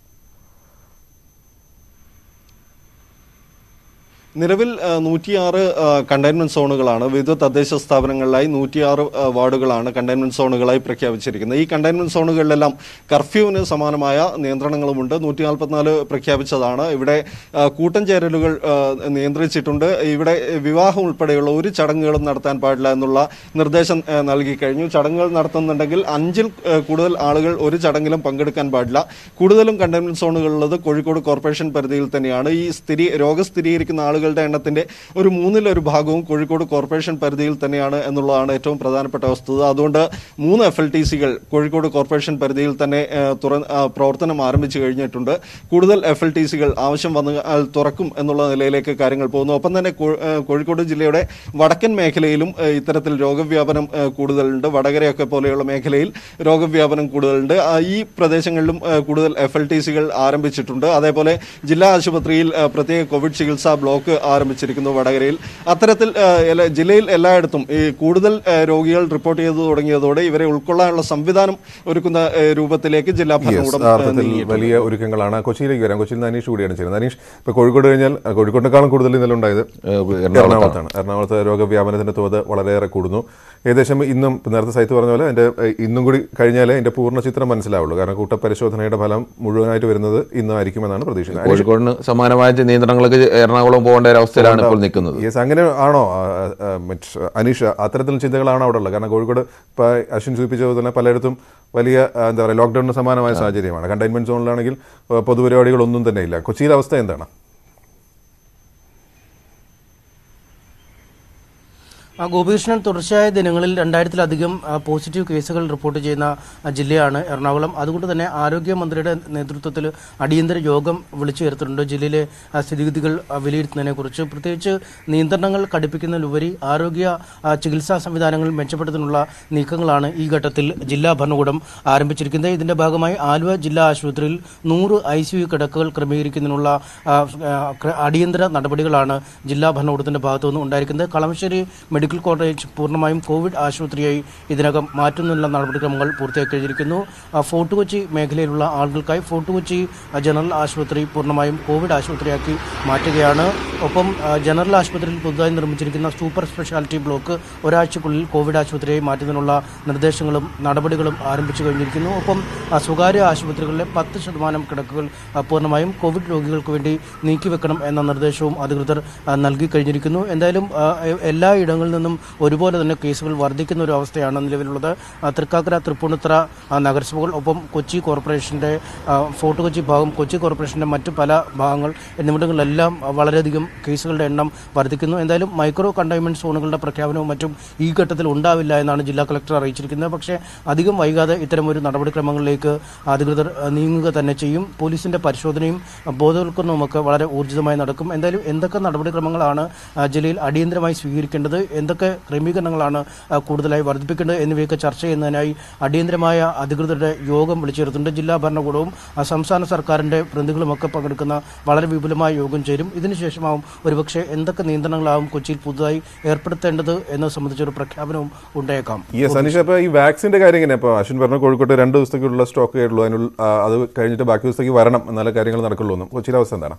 നിലവിൽ 106 കണ്ടെയ്ൻമെന്റ് സോണുകളാണ്. വിവിധ തദ്ദേശ സ്ഥാപനങ്ങളിലായി 106 വാർഡുകളാണ് കണ്ടെയ്ൻമെന്റ് സോണുകളായി പ്രഖ്യാപിച്ചിരിക്കുന്നത്. ഈ കണ്ടെയ്ൻമെന്റ് സോണുകളിലെല്ലാം കർഫ്യൂവിന് സമാനമായ നിയന്ത്രണങ്ങളുമുണ്ട്. 144 പ്രഖ്യാപിച്ചതാണ്. ഇവിടെ കൂട്ടം ചേരലുകൾ നിയന്ത്രിച്ചിട്ടുണ്ട്. ഇവിടെ വിവാഹം ഉൾപ്പെടെയുള്ള ഒരു ചടങ്ങുകളും നടത്താൻ പാടില്ല എന്നുള്ള നിർദ്ദേശം നൽകി കഴിഞ്ഞു. ചടങ്ങുകൾ നടത്തുന്നുണ്ടെങ്കിൽ 5-ൽ കൂടുതൽ ആളുകൾ ഒരു ചടങ്ങിലും പങ്കെടുക്കാൻ പാടില്ല. കൂടുതലും കണ്ടെയ്ൻമെന്റ് സോണുകളുള്ളത് കോഴിക്കോട് കോർപ്പറേഷൻ പരിധിയിൽ തന്നെയാണ്. ഈ രോഗം സ്ഥിരീകരിക്കുന്ന ആളുകൾ ആളുകളുടെ എണ്ണത്തിന്റെ ഒരു 1/3 കോഴിക്കോട് കോർപ്പറേഷൻ പരിധിയിൽ തന്നെയാണ് എന്നുള്ളതാണ് ഏറ്റവും പ്രധാനപ്പെട്ട വസ്തുത. അതുകൊണ്ട് 3 FLTCകൾ കോഴിക്കോട് കോർപ്പറേഷൻ പരിധിയിൽ തന്നെ പ്രവർത്തനം ആരംഭിച്ചു കഴിഞ്ഞിട്ടുണ്ട്. കൂടുതൽ FLTCകൾ ആവശ്യം വന്നാൽ തുറക്കും എന്നുള്ള നിലയിലേക്ക് കാര്യങ്ങൾ പോകുന്നു. ഒപ്പം തന്നെ കോഴിക്കോട് ജില്ലയുടെ വടക്കൻ മേഖലയിലും ഇത്തരത്തിൽ രോഗവ്യാപനം കൂടുതലുണ്ട്. വടകരയൊക്കെ പോലെയുള്ള മേഖലയിൽ രോഗവ്യാപനം കൂടുതലുണ്ട്. ഈ പ്രദേശങ്ങളിലും കൂടുതൽ FLTCകൾ ആരംഭിച്ചിട്ടുണ്ട്. അതേപോലെ ജില്ലാ ആശുപത്രിയിൽ പ്രത്യേക കോവിഡ് ചികിത്സാ ബ്ലോക്ക് ആരംഭിച്ചിരിക്കുന്നു വടകരയിൽ. അത്തരത്തിൽ ജില്ലയിൽ എല്ലായിടത്തും ഈ കൂടുതൽ രോഗികൾ റിപ്പോർട്ട് ചെയ്തു തുടങ്ങിയതോടെ ഇവരെ ഉൾക്കൊള്ളാനുള്ള സംവിധാനം ഒരുക്കുന്ന രൂപത്തിലേക്ക് ജില്ലാ ഭരണകൂടം വലിയ ഒരുക്കങ്ങളാണ്. കൊച്ചിയിലേക്ക് വരാം. കൊച്ചിയിൽ അനീഷ് കൂടിയാണ് ചെയ്യുന്നത്. അനീഷ്, ഇപ്പോൾ കോഴിക്കോട് കഴിഞ്ഞാൽ കോഴിക്കോടിനേക്കാളും കൂടുതൽ ഇന്നലെ ഉണ്ടായത് എറണാകുളത്താണ്. എറണാകുളത്ത് രോഗവ്യാപനത്തിന്റെ തോത് വളരെയേറെ കൂടുന്നു. ഏകദേശം ഇന്നും നേരത്തെ സൈത്ത് പറഞ്ഞ പോലെ ഇന്നും കൂടി കഴിഞ്ഞാലേ അതിന്റെ പൂർണ്ണ ചിത്രം മനസ്സിലാവുള്ളൂ. കാരണം കൂട്ടപരിശോധനയുടെ ഫലം മുഴുവനായിട്ട് വരുന്നത് ഇന്നായിരിക്കുമെന്നാണ് പ്രതീക്ഷിക്കുന്നത്. കോഴിക്കോടിന് സമാനമായ നിയന്ത്രണങ്ങൾക്ക് എറണാകുളം പോകേണ്ട ഒരു അവസ്ഥയിലാണ് ഇപ്പോൾ നിൽക്കുന്നത്. യെസ്, അങ്ങനെ ആണോ അനീഷ്? അത്തരത്തിൽ ചിന്തകളാണോ അവിടെ ഉള്ളത്? കാരണം കോഴിക്കോട് ഇപ്പോൾ അശ്വിൻ സൂചിപ്പിച്ചത് തന്നെ പലയിടത്തും വലിയ എന്താ പറയുക ലോക്ക്ഡൌണിന് സമാനമായ സാഹചര്യമാണ്. കണ്ടെയ്ൻമെന്റ് സോണിലാണെങ്കിൽ പൊതുപരിപാടികളൊന്നും തന്നെ ഇല്ല. കൊച്ചിയിലെ അവസ്ഥ എന്താണ്? ഗോപികൃഷ്ണൻ, തുടർച്ചയായ ദിനങ്ങളിൽ 2000-ലധികം പോസിറ്റീവ് കേസുകൾ റിപ്പോർട്ട് ചെയ്യുന്ന ജില്ലയാണ് എറണാകുളം. അതുകൊണ്ട് തന്നെ ആരോഗ്യമന്ത്രിയുടെ നേതൃത്വത്തിൽ അടിയന്തര യോഗം വിളിച്ചു ചേർത്തിട്ടുണ്ട് ജില്ലയിലെ സ്ഥിതിഗതികൾ വിലയിരുത്തുന്നതിനെക്കുറിച്ച്. പ്രത്യേകിച്ച് നിയന്ത്രണങ്ങൾ കടുപ്പിക്കുന്നതിലുപരി ആരോഗ്യ ചികിത്സാ സംവിധാനങ്ങൾ മെച്ചപ്പെടുത്തുന്നതിനുള്ള നീക്കങ്ങളാണ് ഈ ഘട്ടത്തിൽ ജില്ലാ ഭരണകൂടം ആരംഭിച്ചിരിക്കുന്നത്. ഇതിന്റെ ഭാഗമായി ആലുവ ജില്ലാ ആശുപത്രിയിൽ 100 ICU കിടക്കകൾ ക്രമീകരിക്കുന്നതിനുള്ള അടിയന്തര നടപടികളാണ് ജില്ലാ ഭരണകൂടത്തിന്റെ ഭാഗത്തുനിന്ന് ഉണ്ടായിരിക്കുന്നത്. കളമശ്ശേരി മെഡിക്കൽ കോളേജ് പൂർണ്ണമായും കോവിഡ് ആശുപത്രിയായി ഇതിനകം മാറ്റുന്നതിനുള്ള നടപടിക്രമങ്ങൾ പൂർത്തിയാക്കി കഴിഞ്ഞിരിക്കുന്നു. ഫോർട്ട് കൊച്ചി മേഖലയിലുള്ള ആളുകൾക്കായി ഫോർട്ട് കൊച്ചി ജനറൽ ആശുപത്രി പൂർണ്ണമായും കോവിഡ് ആശുപത്രിയാക്കി മാറ്റുകയാണ്. ഒപ്പം ജനറൽ ആശുപത്രിയിൽ പുതുതായി നിർമ്മിച്ചിരിക്കുന്ന സൂപ്പർ സ്പെഷ്യാലിറ്റി ബ്ലോക്ക് ഒരാഴ്ചക്കുള്ളിൽ കോവിഡ് ആശുപത്രിയായി മാറ്റുന്നതിനുള്ള നിർദ്ദേശങ്ങളും നടപടികളും ആരംഭിച്ചു കഴിഞ്ഞിരിക്കുന്നു. ഒപ്പം സ്വകാര്യ ആശുപത്രികളിലെ 10% കിടക്കുകൾ പൂർണ്ണമായും കോവിഡ് രോഗികൾക്ക് വേണ്ടി നീക്കിവെക്കണം എന്ന നിർദ്ദേശവും അധികൃതർ നൽകി കഴിഞ്ഞിരിക്കുന്നു. എന്തായാലും എല്ലായിടങ്ങളിൽ നിന്നും ഒരുപോലെ തന്നെ കേസുകൾ വർദ്ധിക്കുന്ന ഒരു അവസ്ഥയാണ് നിലവിലുള്ളത്. തൃക്കാക്കര, തൃപ്പൂണിത്തുറ നഗരസഭകൾ, ഒപ്പം കൊച്ചി കോർപ്പറേഷന്റെ ഫോർട്ട് കൊച്ചി ഭാഗം, കൊച്ചി കോർപ്പറേഷന്റെ മറ്റു പല ഭാഗങ്ങൾ എന്നിവിടങ്ങളിലെല്ലാം വളരെയധികം കേസുകളുടെ എണ്ണം വർദ്ധിക്കുന്നു. എന്തായാലും മൈക്രോ കണ്ടെയ്ൻമെന്റ് സോണുകളുടെ പ്രഖ്യാപനവും മറ്റും ഈ ഘട്ടത്തിൽ ഉണ്ടാവില്ല എന്നാണ് ജില്ലാ കളക്ടർ അറിയിച്ചിരിക്കുന്നത്. പക്ഷേ അധികം വൈകാതെ ഇത്തരം ഒരു നടപടിക്രമങ്ങളിലേക്ക് അധികൃതർ നീങ്ങുക തന്നെ ചെയ്യും. പോലീസിന്റെ പരിശോധനയും ബോധവൽക്കരണവുമൊക്കെ വളരെ ഊർജിതമായി നടക്കും. എന്തായാലും എന്തൊക്കെ നടപടിക്രമങ്ങളാണ് ജില്ലയിൽ അടിയന്തരമായി സ്വീകരിക്കേണ്ടത്, എന്തൊക്കെ ക്രമീകരണങ്ങളാണ് കൂടുതലായി വർദ്ധിപ്പിക്കേണ്ടത് എന്നിവയൊക്കെ ചർച്ച ചെയ്യുന്നതിനായി അടിയന്തരമായ അധികൃതരുടെ യോഗം വിളിച്ചു ചേർത്തിട്ടുണ്ട്. ജില്ലാ ഭരണകൂടവും സംസ്ഥാന സർക്കാരിന്റെ പ്രതിനിധികളുമൊക്കെ പങ്കെടുക്കുന്ന വളരെ വിപുലമായ യോഗം ചേരും. ഇതിനുശേഷമാവും ഒരുപക്ഷെ എന്തൊക്കെ നിയന്ത്രണങ്ങളാവും കൊച്ചിയിൽ പുതുതായി ഏർപ്പെടുത്തേണ്ടത് എന്നത് സംബന്ധിച്ചൊരു പ്രഖ്യാപനവും ഉണ്ടായേക്കാം. അനീഷ്, അപ്പോൾ ഈ വാക്സിന്റെ കാര്യം എങ്ങനെ? ഇപ്പോൾ അശ്വിൻ പറഞ്ഞ കോഴിക്കോട്ട് 2 ദിവസത്തേക്കുള്ള സ്റ്റോക്ക് ആയിട്ടുള്ളൂ, അത് കഴിഞ്ഞിട്ട് ബാക്കി ദിവസത്തേക്ക് വരണം, എന്നാലേ കാര്യങ്ങൾ നടക്കുള്ളൂ എന്നും. കൊച്ചിയിലെ അവസ്ഥ എന്താണ്?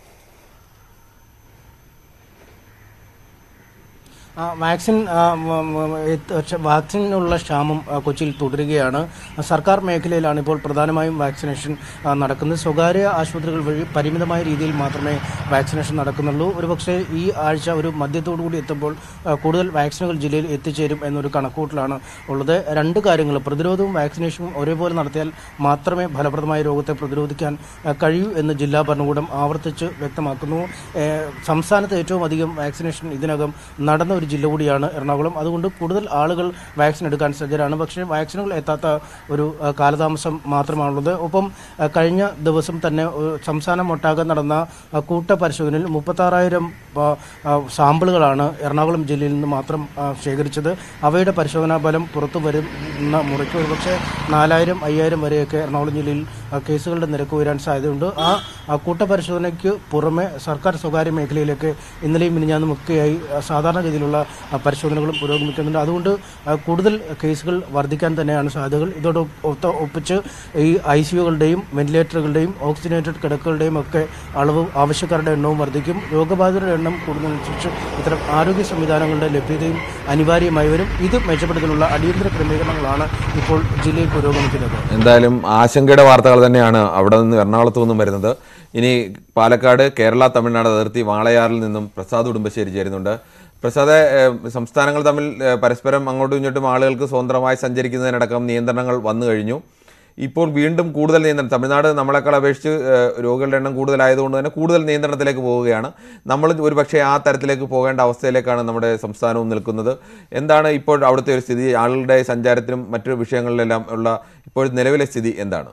വാക്സിനുള്ള ക്ഷാമം കൊച്ചിയിൽ തുടരുകയാണ്. സർക്കാർ മേഖലയിലാണ് ഇപ്പോൾ പ്രധാനമായും വാക്സിനേഷൻ നടക്കുന്നത്. സ്വകാര്യ ആശുപത്രികൾ വഴി പരിമിതമായ രീതിയിൽ മാത്രമേ വാക്സിനേഷൻ നടക്കുന്നുള്ളൂ. ഒരുപക്ഷെ ഈ ആഴ്ച ഒരു മധ്യത്തോടുകൂടി എത്തുമ്പോൾ കൂടുതൽ വാക്സിനുകൾ ജില്ലയിൽ എത്തിച്ചേരും എന്നൊരു കണക്കൂട്ടലാണ് ഉള്ളത്. 2 കാര്യങ്ങൾ, പ്രതിരോധവും വാക്സിനേഷനും ഒരേപോലെ നടത്തിയാൽ മാത്രമേ ഫലപ്രദമായ രോഗത്തെ പ്രതിരോധിക്കാൻ കഴിയൂ എന്ന് ജില്ലാ ഭരണകൂടം ആവർത്തിച്ച് വ്യക്തമാക്കുന്നു. സംസ്ഥാനത്ത് ഏറ്റവും അധികം വാക്സിനേഷൻ ഇതിനകം നടന്ന ഒരു ജില്ല കൂടിയാണ് എറണാകുളം. അതുകൊണ്ട് കൂടുതൽ ആളുകൾ വാക്സിൻ എടുക്കാൻ സജ്ജരാണ്. പക്ഷേ വാക്സിനുകൾ എത്താത്ത ഒരു കാലതാമസം മാത്രമാണുള്ളത്. ഒപ്പം കഴിഞ്ഞ ദിവസം തന്നെ സംസ്ഥാനമൊട്ടാകെ നടന്ന കൂട്ടപരിശോധനയിൽ 36,000 സാമ്പിളുകളാണ് എറണാകുളം ജില്ലയിൽ നിന്ന് മാത്രം ശേഖരിച്ചത്. അവയുടെ പരിശോധനാ ഫലം പുറത്തു വരുന്ന മുറയ്ക്ക് ഒരുപക്ഷെ 4,000, 5,000 വരെയൊക്കെ എറണാകുളം ജില്ലയിൽ കേസുകളുടെ നിരക്ക് ഉയരാൻ സാധ്യതയുണ്ട്. ആ കൂട്ടപരിശോധനയ്ക്ക് പുറമെ സർക്കാർ സ്വകാര്യ മേഖലയിലേക്ക് ഇന്നലെയും മിനിഞ്ഞാന്നും ഒക്കെയായി സാധാരണഗതിയിലുള്ള പരിശോധനകളും പുരോഗമിക്കുന്നുണ്ട്. അതുകൊണ്ട് കൂടുതൽ കേസുകൾ വർദ്ധിക്കാൻ തന്നെയാണ് സാധ്യതകൾ. ഇതോടൊപ്പിച്ച് ഈ ICUകളുടെയും വെന്റിലേറ്ററുകളുടെയും ഓക്സിജനേറ്റഡ് കിടക്കുകളുടെയും ഒക്കെ അളവും ആവശ്യക്കാരുടെ എണ്ണവും വർദ്ധിക്കും. രോഗബാധിതരുടെ എണ്ണം കൂടുന്നതനുസരിച്ച് ഇത്തരം ആരോഗ്യ സംവിധാനങ്ങളുടെ ലഭ്യതയും അനിവാര്യമായി വരും. ഇത് മെച്ചപ്പെടുത്താനുള്ള അടിയന്തര ക്രമീകരണങ്ങളാണ് ഇപ്പോൾ ജില്ലയിൽ പുരോഗമിക്കുന്നത്. എന്തായാലും ആശങ്കയുടെ വാർത്തകൾ തന്നെയാണ് അവിടെ നിന്ന് എറണാകുളത്തു നിന്നും വരുന്നത്. ഇനി പാലക്കാട്, കേരള, തമിഴ്നാട് അതിർത്തി വാളയാറിൽ നിന്നും പ്രസാദ് ഉടുമ്പശ്ശേരി ചേരുന്നുണ്ട്. പ്രസാദ്, സംസ്ഥാനങ്ങൾ തമ്മിൽ പരസ്പരം അങ്ങോട്ടും ഇങ്ങോട്ടും ആളുകൾക്ക് സ്വതന്ത്രമായി സഞ്ചരിക്കുന്നതിനടക്കം നിയന്ത്രണങ്ങൾ വന്നു കഴിഞ്ഞു. ഇപ്പോൾ വീണ്ടും കൂടുതൽ നിയന്ത്രണം, തമിഴ്നാട് നമ്മളെക്കാൾ അപേക്ഷിച്ച് രോഗികളുടെ എണ്ണം കൂടുതലായതുകൊണ്ട് തന്നെ കൂടുതൽ നിയന്ത്രണത്തിലേക്ക് പോവുകയാണ്. നമ്മൾ ഒരുപക്ഷെ ആ തരത്തിലേക്ക് പോകേണ്ട അവസ്ഥയിലേക്കാണ് നമ്മുടെ സംസ്ഥാനവും നിൽക്കുന്നത്. എന്താണ് ഇപ്പോൾ അവിടുത്തെ ഒരു സ്ഥിതി? ആളുകളുടെ സഞ്ചാരത്തിനും മറ്റു വിഷയങ്ങളിലെല്ലാം ഉള്ള ഇപ്പോൾ നിലവിലെ സ്ഥിതി എന്താണ്?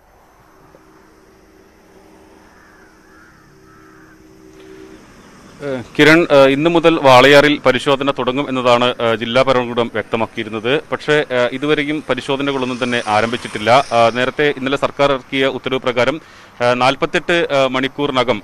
കിരൺ, ഇന്നു മുതൽ വാളയാറിൽ പരിശോധന തുടങ്ങും എന്നതാണ് ജില്ലാ ഭരണകൂടം വ്യക്തമാക്കിയിരുന്നത്. പക്ഷേ ഇതുവരെയും പരിശോധനകളൊന്നും തന്നെ ആരംഭിച്ചിട്ടില്ല. നേരത്തെ ഇന്നലെ സർക്കാർ ഇറക്കിയ ഉത്തരവ് പ്രകാരം 48 മണിക്കൂറിനകം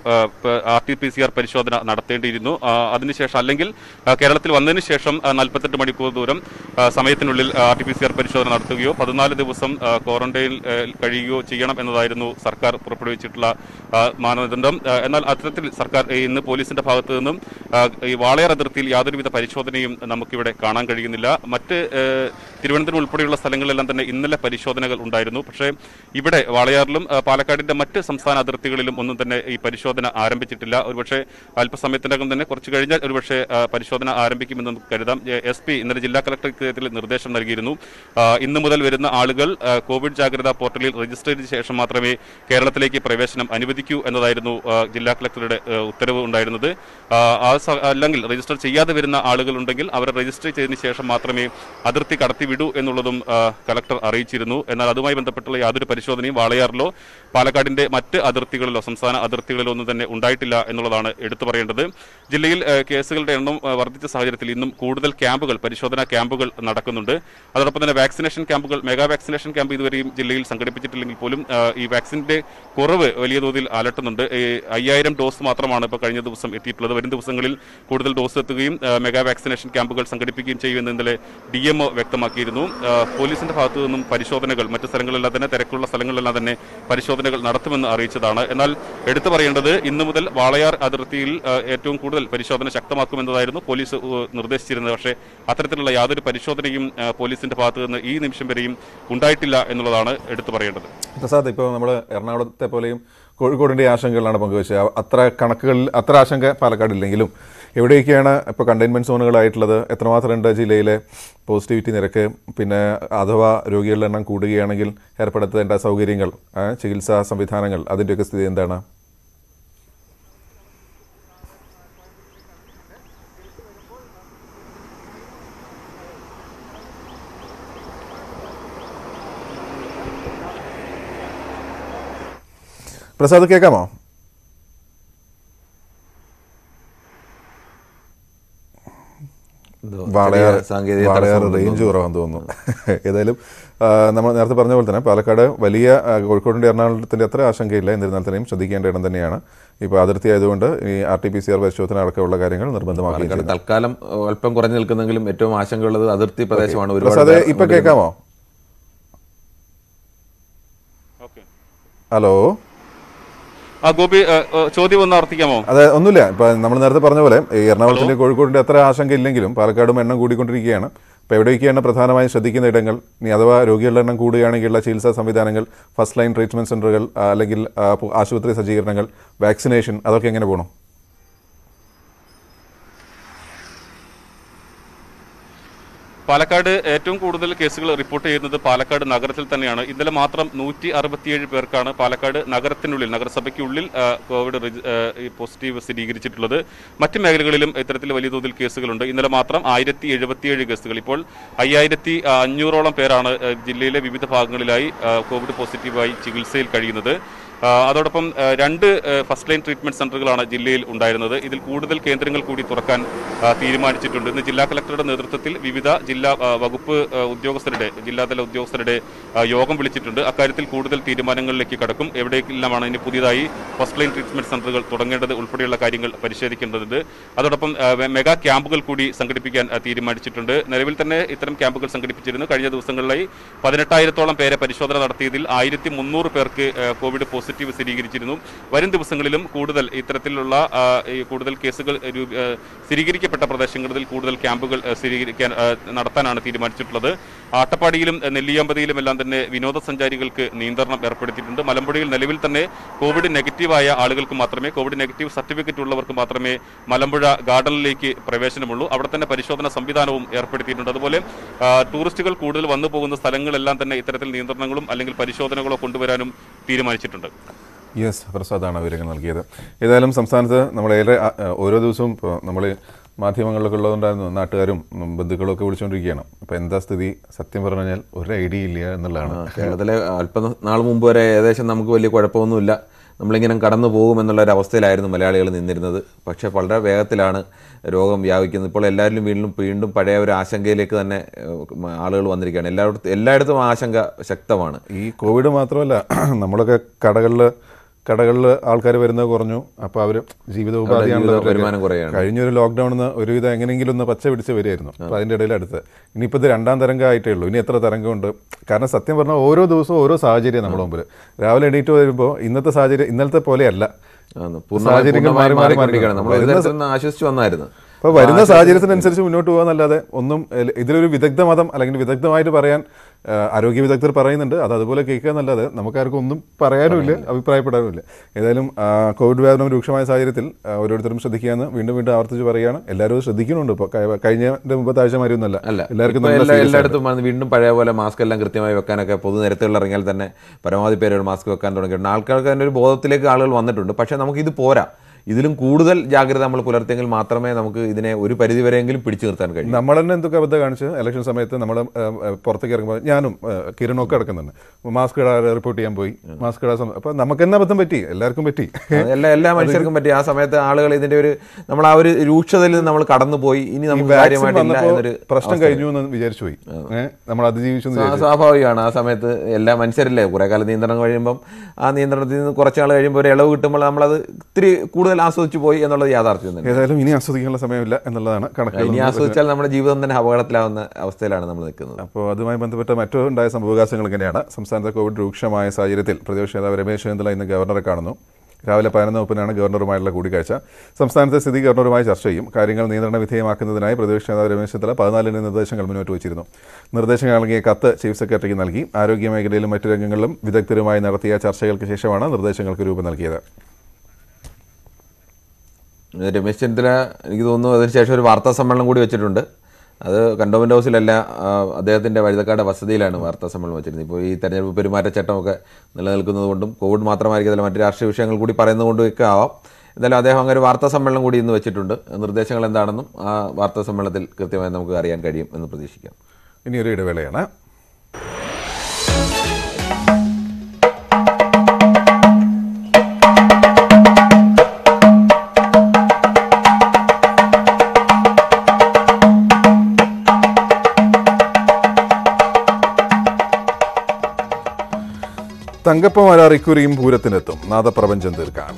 RT-PCR പരിശോധന നടത്തേണ്ടിയിരുന്നു. അതിനുശേഷം അല്ലെങ്കിൽ കേരളത്തിൽ വന്നതിന് ശേഷം 48 മണിക്കൂർ ദൂരം സമയത്തിനുള്ളിൽ RT-PCR പരിശോധന നടത്തുകയോ 14 ദിവസം ക്വാറന്റൈനിൽ കഴിയുകയോ ചെയ്യണം എന്നതായിരുന്നു സർക്കാർ പുറപ്പെടുവിച്ചിട്ടുള്ള മാനദണ്ഡം. എന്നാൽ അത്തരത്തിൽ സർക്കാർ ഇന്ന് പോലീസിന്റെ ഭാഗത്തു നിന്നും ഈ വാളയാർ അതിർത്തിയിൽ യാതൊരുവിധ പരിശോധനയും നമുക്കിവിടെ കാണാൻ കഴിയുന്നില്ല. മറ്റ് തിരുവനന്തപുരം ഉൾപ്പെടെയുള്ള സ്ഥലങ്ങളിലെല്ലാം തന്നെ ഇന്നലെ പരിശോധനകൾ ഉണ്ടായിരുന്നു. പക്ഷേ ഇവിടെ വാളയാറിലും പാലക്കാടിന്റെ മറ്റ് സംസ്ഥാന അതിർത്തികളിലും ഒന്നും തന്നെ ഈ പരിശോധന ആരംഭിച്ചിട്ടില്ല. ഒരുപക്ഷെ അല്പസമയത്തിനകം തന്നെ കുറച്ച് കഴിഞ്ഞാൽ ഒരുപക്ഷെ പരിശോധന ആരംഭിക്കുമെന്ന് നമുക്ക് കരുതാം. SP ഇന്നലെ ജില്ലാ കളക്ടർ നിർദ്ദേശം നൽകിയിരുന്നു. ഇന്നു മുതൽ വരുന്ന ആളുകൾ കോവിഡ് ജാഗ്രതാ പോർട്ടലിൽ രജിസ്റ്റർ ചെയ്ത ശേഷം മാത്രമേ കേരളത്തിലേക്ക് പ്രവേശനം അനുവദിക്കൂ എന്നതായിരുന്നു ജില്ലാ കളക്ടറുടെ ഉത്തരവ് ഉണ്ടായിരുന്നത്. അല്ലെങ്കിൽ രജിസ്റ്റർ ചെയ്യാതെ വരുന്ന ആളുകളുണ്ടെങ്കിൽ അവരെ രജിസ്റ്റർ ചെയ്തതിനു ശേഷം മാത്രമേ അതിർത്തി കടത്തിവിടൂ എന്നുള്ളതും കളക്ടർ അറിയിച്ചിരുന്നു. എന്നാൽ അതുമായി ബന്ധപ്പെട്ടുള്ള യാതൊരു പരിശോധനയും വാളയാറിലോ പാലക്കാടിന്റെ മറ്റ് അതിർത്തികളിലോ സംസ്ഥാന അതിർത്തികളിലോ ഒന്നും തന്നെ ഉണ്ടായിട്ടില്ല എന്നുള്ളതാണ് എടുത്തു പറയേണ്ടത്. ജില്ലയിൽ കേസുകളുടെ എണ്ണം വർദ്ധിച്ച സാഹചര്യത്തിൽ ഇന്നും കൂടുതൽ ക്യാമ്പുകൾ, പരിശോധനാ ക്യാമ്പുകൾ നടക്കുന്നുണ്ട്. അതോടൊപ്പം തന്നെ വാക്സിനേഷൻ ക്യാമ്പുകൾ, മെഗാ വാക്സിനേഷൻ ക്യാമ്പ് ഇതുവരെയും ജില്ലയിൽ സംഘടിപ്പിച്ചിട്ടില്ലെങ്കിൽ പോലും ഈ വാക്സിന്റെ കുറവ് വലിയ തോതിൽ അലട്ടുന്നുണ്ട്. 5000 ഡോസ് മാത്രമാണ് ഇപ്പോൾ കഴിഞ്ഞ ദിവസം എത്തിയിട്ടുള്ളത്. വരും ദിവസങ്ങളിൽ കൂടുതൽ ഡോസ് എത്തുകയും മെഗാ വാക്സിനേഷൻ ക്യാമ്പുകൾ സംഘടിപ്പിക്കുകയും ചെയ്യുമെന്ന് ഇന്നലെ DMO വ്യക്തമാക്കിയിരുന്നു. പോലീസിന്റെ ഭാഗത്തു നിന്നും പരിശോധനകൾ മറ്റു സ്ഥലങ്ങളിലെല്ലാം തന്നെ, തിരക്കുള്ള സ്ഥലങ്ങളിലെല്ലാം തന്നെ പരിശോധനകൾ നടത്തുമെന്ന് അറിയിച്ചതാണ്. എന്നാൽ എടുത്തു പറയേണ്ടത് ഇന്നു മുതൽ വാളയാർ അതിർത്തിയിൽ ഏറ്റവും കൂടുതൽ പരിശോധന ശക്തമാക്കുമെന്നതായിരുന്നു പോലീസ് നിർദ്ദേശിച്ചിരുന്നത്. പക്ഷേ അത്തരത്തിലുള്ള യാതൊരു പരിശോധനയും പോലീസിന്റെ ഭാഗത്തു നിന്ന് ഈ നിമിഷം വരെയും ഉണ്ടായിട്ടില്ല എന്നുള്ളതാണ് എടുത്തു പറയേണ്ടത്. പ്രസാദ്, ഇപ്പോൾ നമ്മൾ എറണാകുളത്തെ പോലെയും കോഴിക്കോടിൻ്റെ ആശങ്കകളാണ് പങ്കുവച്ചത്. അത്ര ആശങ്ക പാലക്കാടില്ലെങ്കിലും എവിടെയൊക്കെയാണ് ഇപ്പോൾ കണ്ടെയ്ൻമെൻറ്റ് സോണുകളായിട്ടുള്ളത്? എത്രമാത്രമുണ്ട് ജില്ലയിലെ പോസിറ്റിവിറ്റി നിരക്ക്? പിന്നെ അഥവാ രോഗികളുടെ എണ്ണം കൂടുകയാണെങ്കിൽ ഏർപ്പെടുത്തേണ്ട സൗകര്യങ്ങൾ, ചികിത്സാ സംവിധാനങ്ങൾ, അതിൻ്റെയൊക്കെ സ്ഥിതി എന്താണ്? പ്രസാദ്, കേൾക്കാമോ? വാളയാർ റേഞ്ച് കുറവാന്ന് തോന്നുന്നു. ഏതായാലും നമ്മൾ നേരത്തെ പറഞ്ഞ പോലെ തന്നെ പാലക്കാട് വലിയ കോഴിക്കോടിൻ്റെ എറണാകുളത്തിൻ്റെ അത്ര ആശങ്കയില്ല. എന്നിരുന്നാൽ തന്നെയും ശ്രദ്ധിക്കേണ്ട ഇടം തന്നെയാണ്. ഇപ്പോൾ അതിർത്തി ആയതുകൊണ്ട് ഈ RT-PCR പരിശോധന അടക്കമുള്ള കാര്യങ്ങൾ നിർബന്ധമാക്കി. തൽക്കാലം അല്പം കുറഞ്ഞു നിൽക്കുന്നെങ്കിലും ഏറ്റവും ആശങ്കയുള്ളത് അതിർത്തി പ്രദേശമാണ്. പ്രസാദ്, ഇപ്പൊ കേൾക്കാമോ? ഹലോ ഗോപി, ചോദ്യം ഒന്ന് ആവർത്തിക്കാമോ? അതെ, ഒന്നുമില്ല. ഇപ്പൊ നമ്മൾ നേരത്തെ പറഞ്ഞ പോലെ ഈ എറണാകുളത്തിന്റെ കോഴിക്കോടിന്റെ അത്ര ആശങ്ക ഇല്ലെങ്കിലും പാലക്കാടും എണ്ണം കൂടിക്കൊണ്ടിരിക്കുകയാണ്. അപ്പോൾ എവിടെയൊക്കെയാണ് പ്രധാനമായും ശ്രദ്ധിക്കുന്ന ഇടങ്ങൾ? ഇനി അഥവാ രോഗികളുടെ എണ്ണം കൂടുകയാണെങ്കിലുള്ള ചികിത്സാ സംവിധാനങ്ങൾ, ഫസ്റ്റ് ലൈൻ ട്രീറ്റ്മെന്റ് സെന്ററുകൾ, അല്ലെങ്കിൽ ആശുപത്രി സജ്ജീകരണങ്ങൾ, വാക്സിനേഷൻ, അതൊക്കെ എങ്ങനെ പോകണം? പാലക്കാട് ഏറ്റവും കൂടുതൽ കേസുകൾ റിപ്പോർട്ട് ചെയ്യുന്നത് പാലക്കാട് നഗരത്തിൽ തന്നെയാണ്. ഇന്നലെ മാത്രം 167 പേർക്കാണ് പാലക്കാട് നഗരത്തിനുള്ളിൽ, നഗരസഭയ്ക്കുള്ളിൽ കോവിഡ് പോസിറ്റീവ് സ്ഥിരീകരിച്ചിട്ടുള്ളത്. മറ്റ് മേഖലകളിലും ഇത്തരത്തിൽ വലിയ തോതിൽ കേസുകളുണ്ട്. ഇന്നലെ മാത്രം 1077 കേസുകൾ. ഇപ്പോൾ 5500ഓളം പേരാണ് ജില്ലയിലെ വിവിധ ഭാഗങ്ങളിലായി കോവിഡ് പോസിറ്റീവായി ചികിത്സയിൽ കഴിയുന്നത്. അതോടൊപ്പം 2 ഫസ്റ്റ് ലൈൻ ട്രീറ്റ്മെന്റ് സെന്ററുകളാണ് ജില്ലയിൽ ഉണ്ടായിരുന്നത്. ഇതിൽ കൂടുതൽ കേന്ദ്രങ്ങൾ കൂടി തുറക്കാൻ തീരുമാനിച്ചിട്ടുണ്ട്. ഇന്ന് ജില്ലാ കളക്ടറുടെ നേതൃത്വത്തിൽ വിവിധ ജില്ലാ വകുപ്പ് ഉദ്യോഗസ്ഥരുടെ, ജില്ലാതല ഉദ്യോഗസ്ഥരുടെ യോഗം വിളിച്ചിട്ടുണ്ട്. അക്കാര്യത്തിൽ കൂടുതൽ തീരുമാനങ്ങളിലേക്ക് കടക്കും. എവിടെയെല്ലാമാണ് ഇനി പുതിയതായി ഫസ്റ്റ് ലൈൻ ട്രീറ്റ്മെന്റ് സെന്ററുകൾ തുടങ്ങേണ്ടത് ഉൾപ്പെടെയുള്ള കാര്യങ്ങൾ പരിശോധിക്കേണ്ടതുണ്ട്. അതോടൊപ്പം മെഗാ ക്യാമ്പുകൾ കൂടി സംഘടിപ്പിക്കാൻ തീരുമാനിച്ചിട്ടുണ്ട്. നിലവിൽ തന്നെ ഇത്തരം ക്യാമ്പുകൾ സംഘടിപ്പിച്ചിരുന്നു. കഴിഞ്ഞ ദിവസങ്ങളിലായി 18,000ഓളം പേരെ പരിശോധന നടത്തിയതിൽ 1300 പേർക്ക് കോവിഡ് പോസിറ്റീവ് സ്ഥിരീകരിച്ചിരുന്നു. വരും ദിവസങ്ങളിലും കൂടുതൽ ഇത്തരത്തിലുള്ള കൂടുതൽ കേസുകൾ സ്ഥിരീകരിക്കപ്പെട്ട പ്രദേശങ്ങളിൽ കൂടുതൽ ക്യാമ്പുകൾ നടത്താനാണ് തീരുമാനിച്ചിട്ടുള്ളത്. അട്ടപ്പാടിയിലും നെല്ലിയാമ്പതിയിലും എല്ലാം തന്നെ വിനോദസഞ്ചാരികൾക്ക് നിയന്ത്രണം ഏർപ്പെടുത്തിയിട്ടുണ്ട്. മലമ്പുഴയിൽ നിലവിൽ തന്നെ കോവിഡ് നെഗറ്റീവായ ആളുകൾക്ക് മാത്രമേ, കോവിഡ് നെഗറ്റീവ് സർട്ടിഫിക്കറ്റ് ഉള്ളവർക്ക് മാത്രമേ മലമ്പുഴ ഗാർഡനിലേക്ക് പ്രവേശനമുള്ളൂ. അവിടെ തന്നെ പരിശോധന സംവിധാനവും ഏർപ്പെടുത്തിയിട്ടുണ്ട്. അതുപോലെ ടൂറിസ്റ്റുകൾ കൂടുതൽ വന്നു പോകുന്ന സ്ഥലങ്ങളെല്ലാം തന്നെ ഇത്തരത്തിൽ നിയന്ത്രണങ്ങളും അല്ലെങ്കിൽ പരിശോധനകളോ കൊണ്ടുവരാനും തീരുമാനിച്ചിട്ടുണ്ട്. യെസ്, പ്രസാദാണ് വിവരങ്ങൾ നൽകിയത്. ഏതായാലും സംസ്ഥാനത്ത് നമ്മളേറെ ഓരോ ദിവസവും നമ്മൾ മാധ്യമങ്ങളിലൊക്കെ ഉള്ളതുകൊണ്ടായിരുന്നു നാട്ടുകാരും ബന്ധുക്കളും ഒക്കെ വിളിച്ചുകൊണ്ടിരിക്കുകയാണ്. അപ്പോൾ എന്താ സ്ഥിതി? സത്യം പറഞ്ഞു കഴിഞ്ഞാൽ ഒരു ഐഡിയ ഇല്ല എന്നുള്ളതാണ്. കേരളത്തിലെ അല്പം നാൾ മുമ്പ് വരെ ഏകദേശം നമുക്ക് വലിയ കുഴപ്പമൊന്നുമില്ല, നമ്മളിങ്ങനെ കടന്നു പോകുമെന്നുള്ളൊരവസ്ഥയിലായിരുന്നു മലയാളികൾ നിന്നിരുന്നത്. പക്ഷേ വളരെ വേഗത്തിലാണ് രോഗം വ്യാപിക്കുന്നത്. ഇപ്പോൾ എല്ലാവരിലും വീണ്ടും പഴയ ഒരു ആശങ്കയിലേക്ക് തന്നെ ആളുകൾ വന്നിരിക്കുകയാണ്. എല്ലായിടത്തും ആശങ്ക ശക്തമാണ്. ഈ കോവിഡ് മാത്രമല്ല, നമ്മളൊക്കെ കടകളിൽ ആൾക്കാർ വരുന്നത് കുറഞ്ഞു. അപ്പോൾ അവർ ജീവിതോപാധിയാണല്ലോ, വരുമാനം കുറയാണ്. കഴിഞ്ഞൊരു ലോക്ക്ഡൗണിൽ നിന്ന് ഒരുവിധം എങ്ങനെയെങ്കിലും ഒന്ന് പച്ച പിടിച്ച് വരികയായിരുന്നു. അപ്പോൾ അതിൻ്റെ ഇടയിൽ അടുത്ത് ഇനിയിപ്പോൾ ഇത് 2ാം തരംഗം ആയിട്ടേ ഉള്ളൂ. ഇനി എത്ര തരംഗമുണ്ട്? കാരണം സത്യം പറഞ്ഞാൽ ഓരോ ദിവസവും ഓരോ സാഹചര്യം നമ്മുടെ മുമ്പിൽ. രാവിലെ എണീറ്റ് വരുമ്പോൾ ഇന്നത്തെ സാഹചര്യം ഇന്നലത്തെ പോലെയല്ല, സാഹചര്യങ്ങൾ മാറി മാറി മാറിയിരിക്കുകയാണ്. നമ്മൾ ആശ്വസിച്ച് വന്നായിരുന്നു. അപ്പോൾ വരുന്ന സാഹചര്യത്തിനനുസരിച്ച് മുന്നോട്ട് പോകാന്നല്ലാതെ ഒന്നും ഇതിലൊരു വിദഗ്ധ മതം അല്ലെങ്കിൽ വിദഗ്ധമായിട്ട് പറയാൻ ആരോഗ്യ വിദഗ്ധർ പറയുന്നുണ്ട്, അത് അതുപോലെ കേൾക്കുക എന്നല്ലാതെ നമുക്കാർക്കും ഒന്നും പറയാനുമില്ല, അഭിപ്രായപ്പെടാനുമില്ല. ഏതായാലും കോവിഡ് വ്യാപനം രൂക്ഷമായ സാഹചര്യത്തിൽ ഓരോരുത്തരും ശ്രദ്ധിക്കുകയെന്ന് വീണ്ടും ആവർത്തിച്ച് പറയുകയാണ്. എല്ലാവരും ശ്രദ്ധിക്കുന്നുണ്ട്. ഇപ്പോൾ കഴിഞ്ഞ മുമ്പത്തെ ആഴ്ച മാറിയൊന്നുമല്ല, എല്ലാവർക്കും എല്ലായിടത്തും വീണ്ടും പഴയ പോലെ മാസ്ക് എല്ലാം കൃത്യമായി വെക്കാനൊക്കെ പൊതുനിരത്തുകളിൽ ഇറങ്ങിയാൽ തന്നെ പരമാവധി പേര് മാസ്ക് വെക്കാൻ തുടങ്ങിയിട്ടുണ്ട്. ആൾക്കാർക്ക് തന്നെ ഒരു ബോധത്തിലേക്ക് ആളുകൾ വന്നിട്ടുണ്ട്. പക്ഷേ നമുക്കിത് പോരാ. ഇതിലും കൂടുതൽ ജാഗ്രത നമ്മൾ പുലർത്തിയെങ്കിൽ മാത്രമേ നമുക്ക് ഇതിനെ ഒരു പരിധിവരെയെങ്കിലും പിടിച്ചു നിർത്താൻ കഴിയും. നമ്മൾ തന്നെ എന്തൊക്കെ അബദ്ധം കാണിച്ച് ഇലക്ഷൻ സമയത്ത് നമ്മൾ പുറത്തേക്ക് ഇറങ്ങുമ്പോൾ ഞാനും കിരണൊക്കെ കിടക്കുന്നുണ്ട്, മാസ്ക് ഇടാതെ റിപ്പോർട്ട് ചെയ്യാൻ പോയി, മാസ്ക് ഇടാൻ. അപ്പോൾ നമുക്ക് തന്നെ അബദ്ധം പറ്റി, എല്ലാവർക്കും പറ്റി, എല്ലാ മനുഷ്യർക്കും പറ്റി. ആ സമയത്ത് ആളുകൾ ഇതിന്റെ നമ്മൾ ആ ഒരു രൂക്ഷതയിൽ നമ്മൾ കടന്നുപോയി. ഇനി നമുക്ക് പ്രശ്നം കഴിഞ്ഞു എന്ന് വിചാരിച്ചു പോയി, നമ്മൾ അതിജീവിച്ചു. സ്വാഭാവികമാണ്. ആ സമയത്ത് എല്ലാ മനുഷ്യരല്ലേ കുറെ കാലം നിയന്ത്രണം കഴിയുമ്പം ആ നിയന്ത്രണത്തിൽ നിന്ന് കുറച്ചാൾ കഴിയുമ്പോൾ ഒരു ഇളവ് കിട്ടുമ്പോൾ നമ്മളത് ഇത്തിരി കൂടുതൽ ആസ്വദിച്ചു പോയി എന്നുള്ളത് യാഥാർത്ഥ്യം തന്നെ. ഏതായാലും ഇനി ആസ്വദിക്കാനുള്ള സമയമില്ല എന്നുള്ളതാണ് കണക്ക്. ഇനി ആസ്വദിച്ചാൽ നമ്മുടെ ജീവിതം തന്നെ അപകടത്തിലാവുന്ന അവസ്ഥയിലാണ് നമ്മൾ നിൽക്കുന്നത്. അപ്പോൾ അതുമായി ബന്ധപ്പെട്ട മറ്റുണ്ടായ സംഭവവികാസങ്ങൾ ഇങ്ങനെയാണ്. സംസ്ഥാനത്തെ കോവിഡ് രൂക്ഷമായ സാഹചര്യത്തിൽ പ്രതിപക്ഷ നേതാവ് രമേശ് ചെന്നിത്തല ഇന്ന് ഗവർണറെ കാണുന്നു. രാവിലെ 11:30 ഗവർണറുമായുള്ള കൂടിക്കാഴ്ച. സംസ്ഥാനത്തെ സ്ഥിതി ഗവർണറുമായി ചർച്ച ചെയ്യും. കാര്യങ്ങൾ നിയന്ത്രണ വിധേയമാക്കുന്നതിനായി പ്രതിപക്ഷ നേതാവ് രമേശ് ചെന്നിത്തല 14 നിർദ്ദേശങ്ങൾ മുന്നോട്ട് വച്ചിരുന്നു. നിർദ്ദേശങ്ങൾ നൽകിയ കത്ത് ചീഫ് സെക്രട്ടറിക്ക് നൽകി. ആരോഗ്യ മേഖലയിലും മറ്റു രംഗങ്ങളിലും വിദഗ്ധരുമായി നടത്തിയ ചർച്ചകൾക്ക് ശേഷമാണ് നിർദ്ദേശങ്ങൾക്ക് രൂപം നൽകിയത്. രമേശ് ചെന്നിത്തല എനിക്ക് തോന്നുന്നു അതിനുശേഷം ഒരു വാർത്താ സമ്മേളനം കൂടി വെച്ചിട്ടുണ്ട്. അത് കണ്ടോൺമെൻറ് ഹൗസിലല്ല, അദ്ദേഹത്തിൻ്റെ വഴുതക്കാട് വസതിയിലാണ് വാർത്താ സമ്മേളനം വെച്ചിരുന്നത്. ഇപ്പോൾ ഈ തെരഞ്ഞെടുപ്പ് പെരുമാറ്റച്ചട്ടമൊക്കെ നിലനിൽക്കുന്നത് കൊണ്ടും കോവിഡ് മാത്രമായിരിക്കും മറ്റ് രാഷ്ട്രീയ വിഷയങ്ങൾ കൂടി പറയുന്നത് കൊണ്ടും ഒക്കെ ആവാം. എന്തായാലും അദ്ദേഹം അങ്ങനെ ഒരു വാർത്താ സമ്മേളനം കൂടി ഇന്ന് വെച്ചിട്ടുണ്ട്. നിർദ്ദേശങ്ങൾ എന്താണെന്നും ആ വാർത്താ സമ്മേളനത്തിൽ കൃത്യമായി നമുക്ക് അറിയാൻ കഴിയും എന്ന് പ്രതീക്ഷിക്കാം. ഇനിയൊരു ഇടവേളയാണ്. തങ്കപ്പമാരാർ ഇക്കുറിയും പൂരത്തിനെത്തും, നാദപ്രപഞ്ചം തീർക്കാൻ.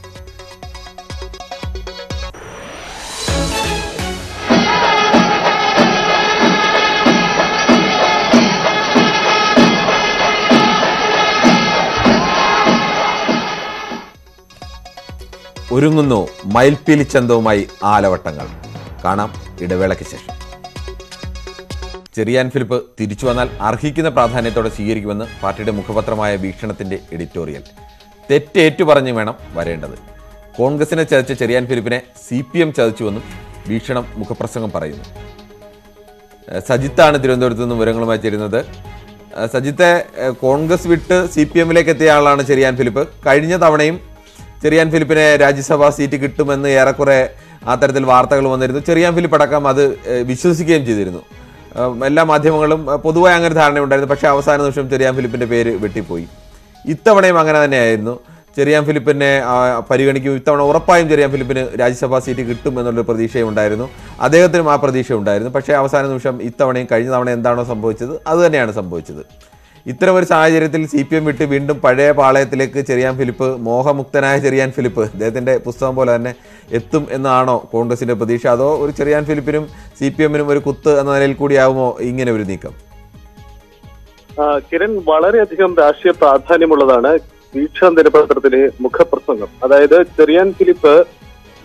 ഒരുങ്ങുന്നു മയിൽപ്പീലിച്ചന്തവുമായി ആലവട്ടങ്ങൾ. കാണാം ഇടവേളയ്ക്ക് ശേഷം. ചെറിയാൻ ഫിലിപ്പ് തിരിച്ചു വന്നാൽ അർഹിക്കുന്ന പ്രാധാന്യത്തോടെ സ്വീകരിക്കുമെന്ന് പാർട്ടിയുടെ മുഖപത്രമായ വീക്ഷണത്തിന്റെ എഡിറ്റോറിയൽ. തെറ്റേറ്റു പറഞ്ഞു വേണം വരേണ്ടത്. കോൺഗ്രസിനെ ചതിച്ച ചെറിയാൻ ഫിലിപ്പിനെ CPM ചതിച്ചുവെന്നും വീക്ഷണം മുഖപ്രസംഗം പറയുന്നു. സജിത്താണ് തിരുവനന്തപുരത്ത് നിന്ന് വിവരങ്ങളുമായി ചേരുന്നത്. സജിത്തെ, കോൺഗ്രസ് വിട്ട് CPMലേക്ക് എത്തിയ ആളാണ് ചെറിയാൻ ഫിലിപ്പ്. കഴിഞ്ഞ തവണയും ചെറിയാൻ ഫിലിപ്പിനെ രാജ്യസഭാ സീറ്റ് കിട്ടുമെന്ന് ഏറെക്കുറെ ആ തരത്തിൽ വാർത്തകൾ വന്നിരുന്നു. ചെറിയാൻ ഫിലിപ്പ് അടക്കം അത് വിശ്വസിക്കുകയും ചെയ്തിരുന്നു. എല്ലാ മാധ്യമങ്ങളും പൊതുവായി അങ്ങനെ ധാരണയുണ്ടായിരുന്നു. പക്ഷേ അവസാന നിമിഷം ചെറിയാൻ ഫിലിപ്പിൻ്റെ പേര് വെട്ടിപ്പോയി. ഇത്തവണയും അങ്ങനെ തന്നെയായിരുന്നു. ചെറിയാൻ ഫിലിപ്പിനെ പരിഗണിക്കും. ഇത്തവണ ഉറപ്പായും ചെറിയാൻ ഫിലിപ്പിന് രാജ്യസഭാ സീറ്റ് കിട്ടും എന്നുള്ളൊരു പ്രതീക്ഷയും ഉണ്ടായിരുന്നു. അദ്ദേഹത്തിനും ആ പ്രതീക്ഷ ഉണ്ടായിരുന്നു. പക്ഷേ അവസാന നിമിഷം ഇത്തവണയും കഴിഞ്ഞ തവണ എന്താണോ സംഭവിച്ചത് അത് തന്നെയാണ് സംഭവിച്ചത്. ഇത്തരമൊരു സാഹചര്യത്തിൽ CPM വിട്ട് വീണ്ടും പഴയ പാളയത്തിലേക്ക് ചെറിയാൻ ഫിലിപ്പ്, മോഹമുക്തനായ ചെറിയാൻ ഫിലിപ്പ്, അദ്ദേഹത്തിൻ്റെ പുസ്തകം പോലെ തന്നെ എത്തും എന്നാണോ കോൺഗ്രസിൻ്റെ പ്രതീക്ഷ? അതോ ഒരു ചെറിയാൻ ഫിലിപ്പിനും CPMനും ഒരു കുത്ത് എന്ന നിലയിൽ കൂടിയാവുമോ ഇങ്ങനെ ഒരു നീക്കം? കിരൺ, വളരെയധികം രാഷ്ട്രീയ പ്രാധാന്യമുള്ളതാണ് വീക്ഷണം ദിനപത്രത്തിലെ മുഖപ്രസംഗം. അതായത് ചെറിയാൻ ഫിലിപ്പ്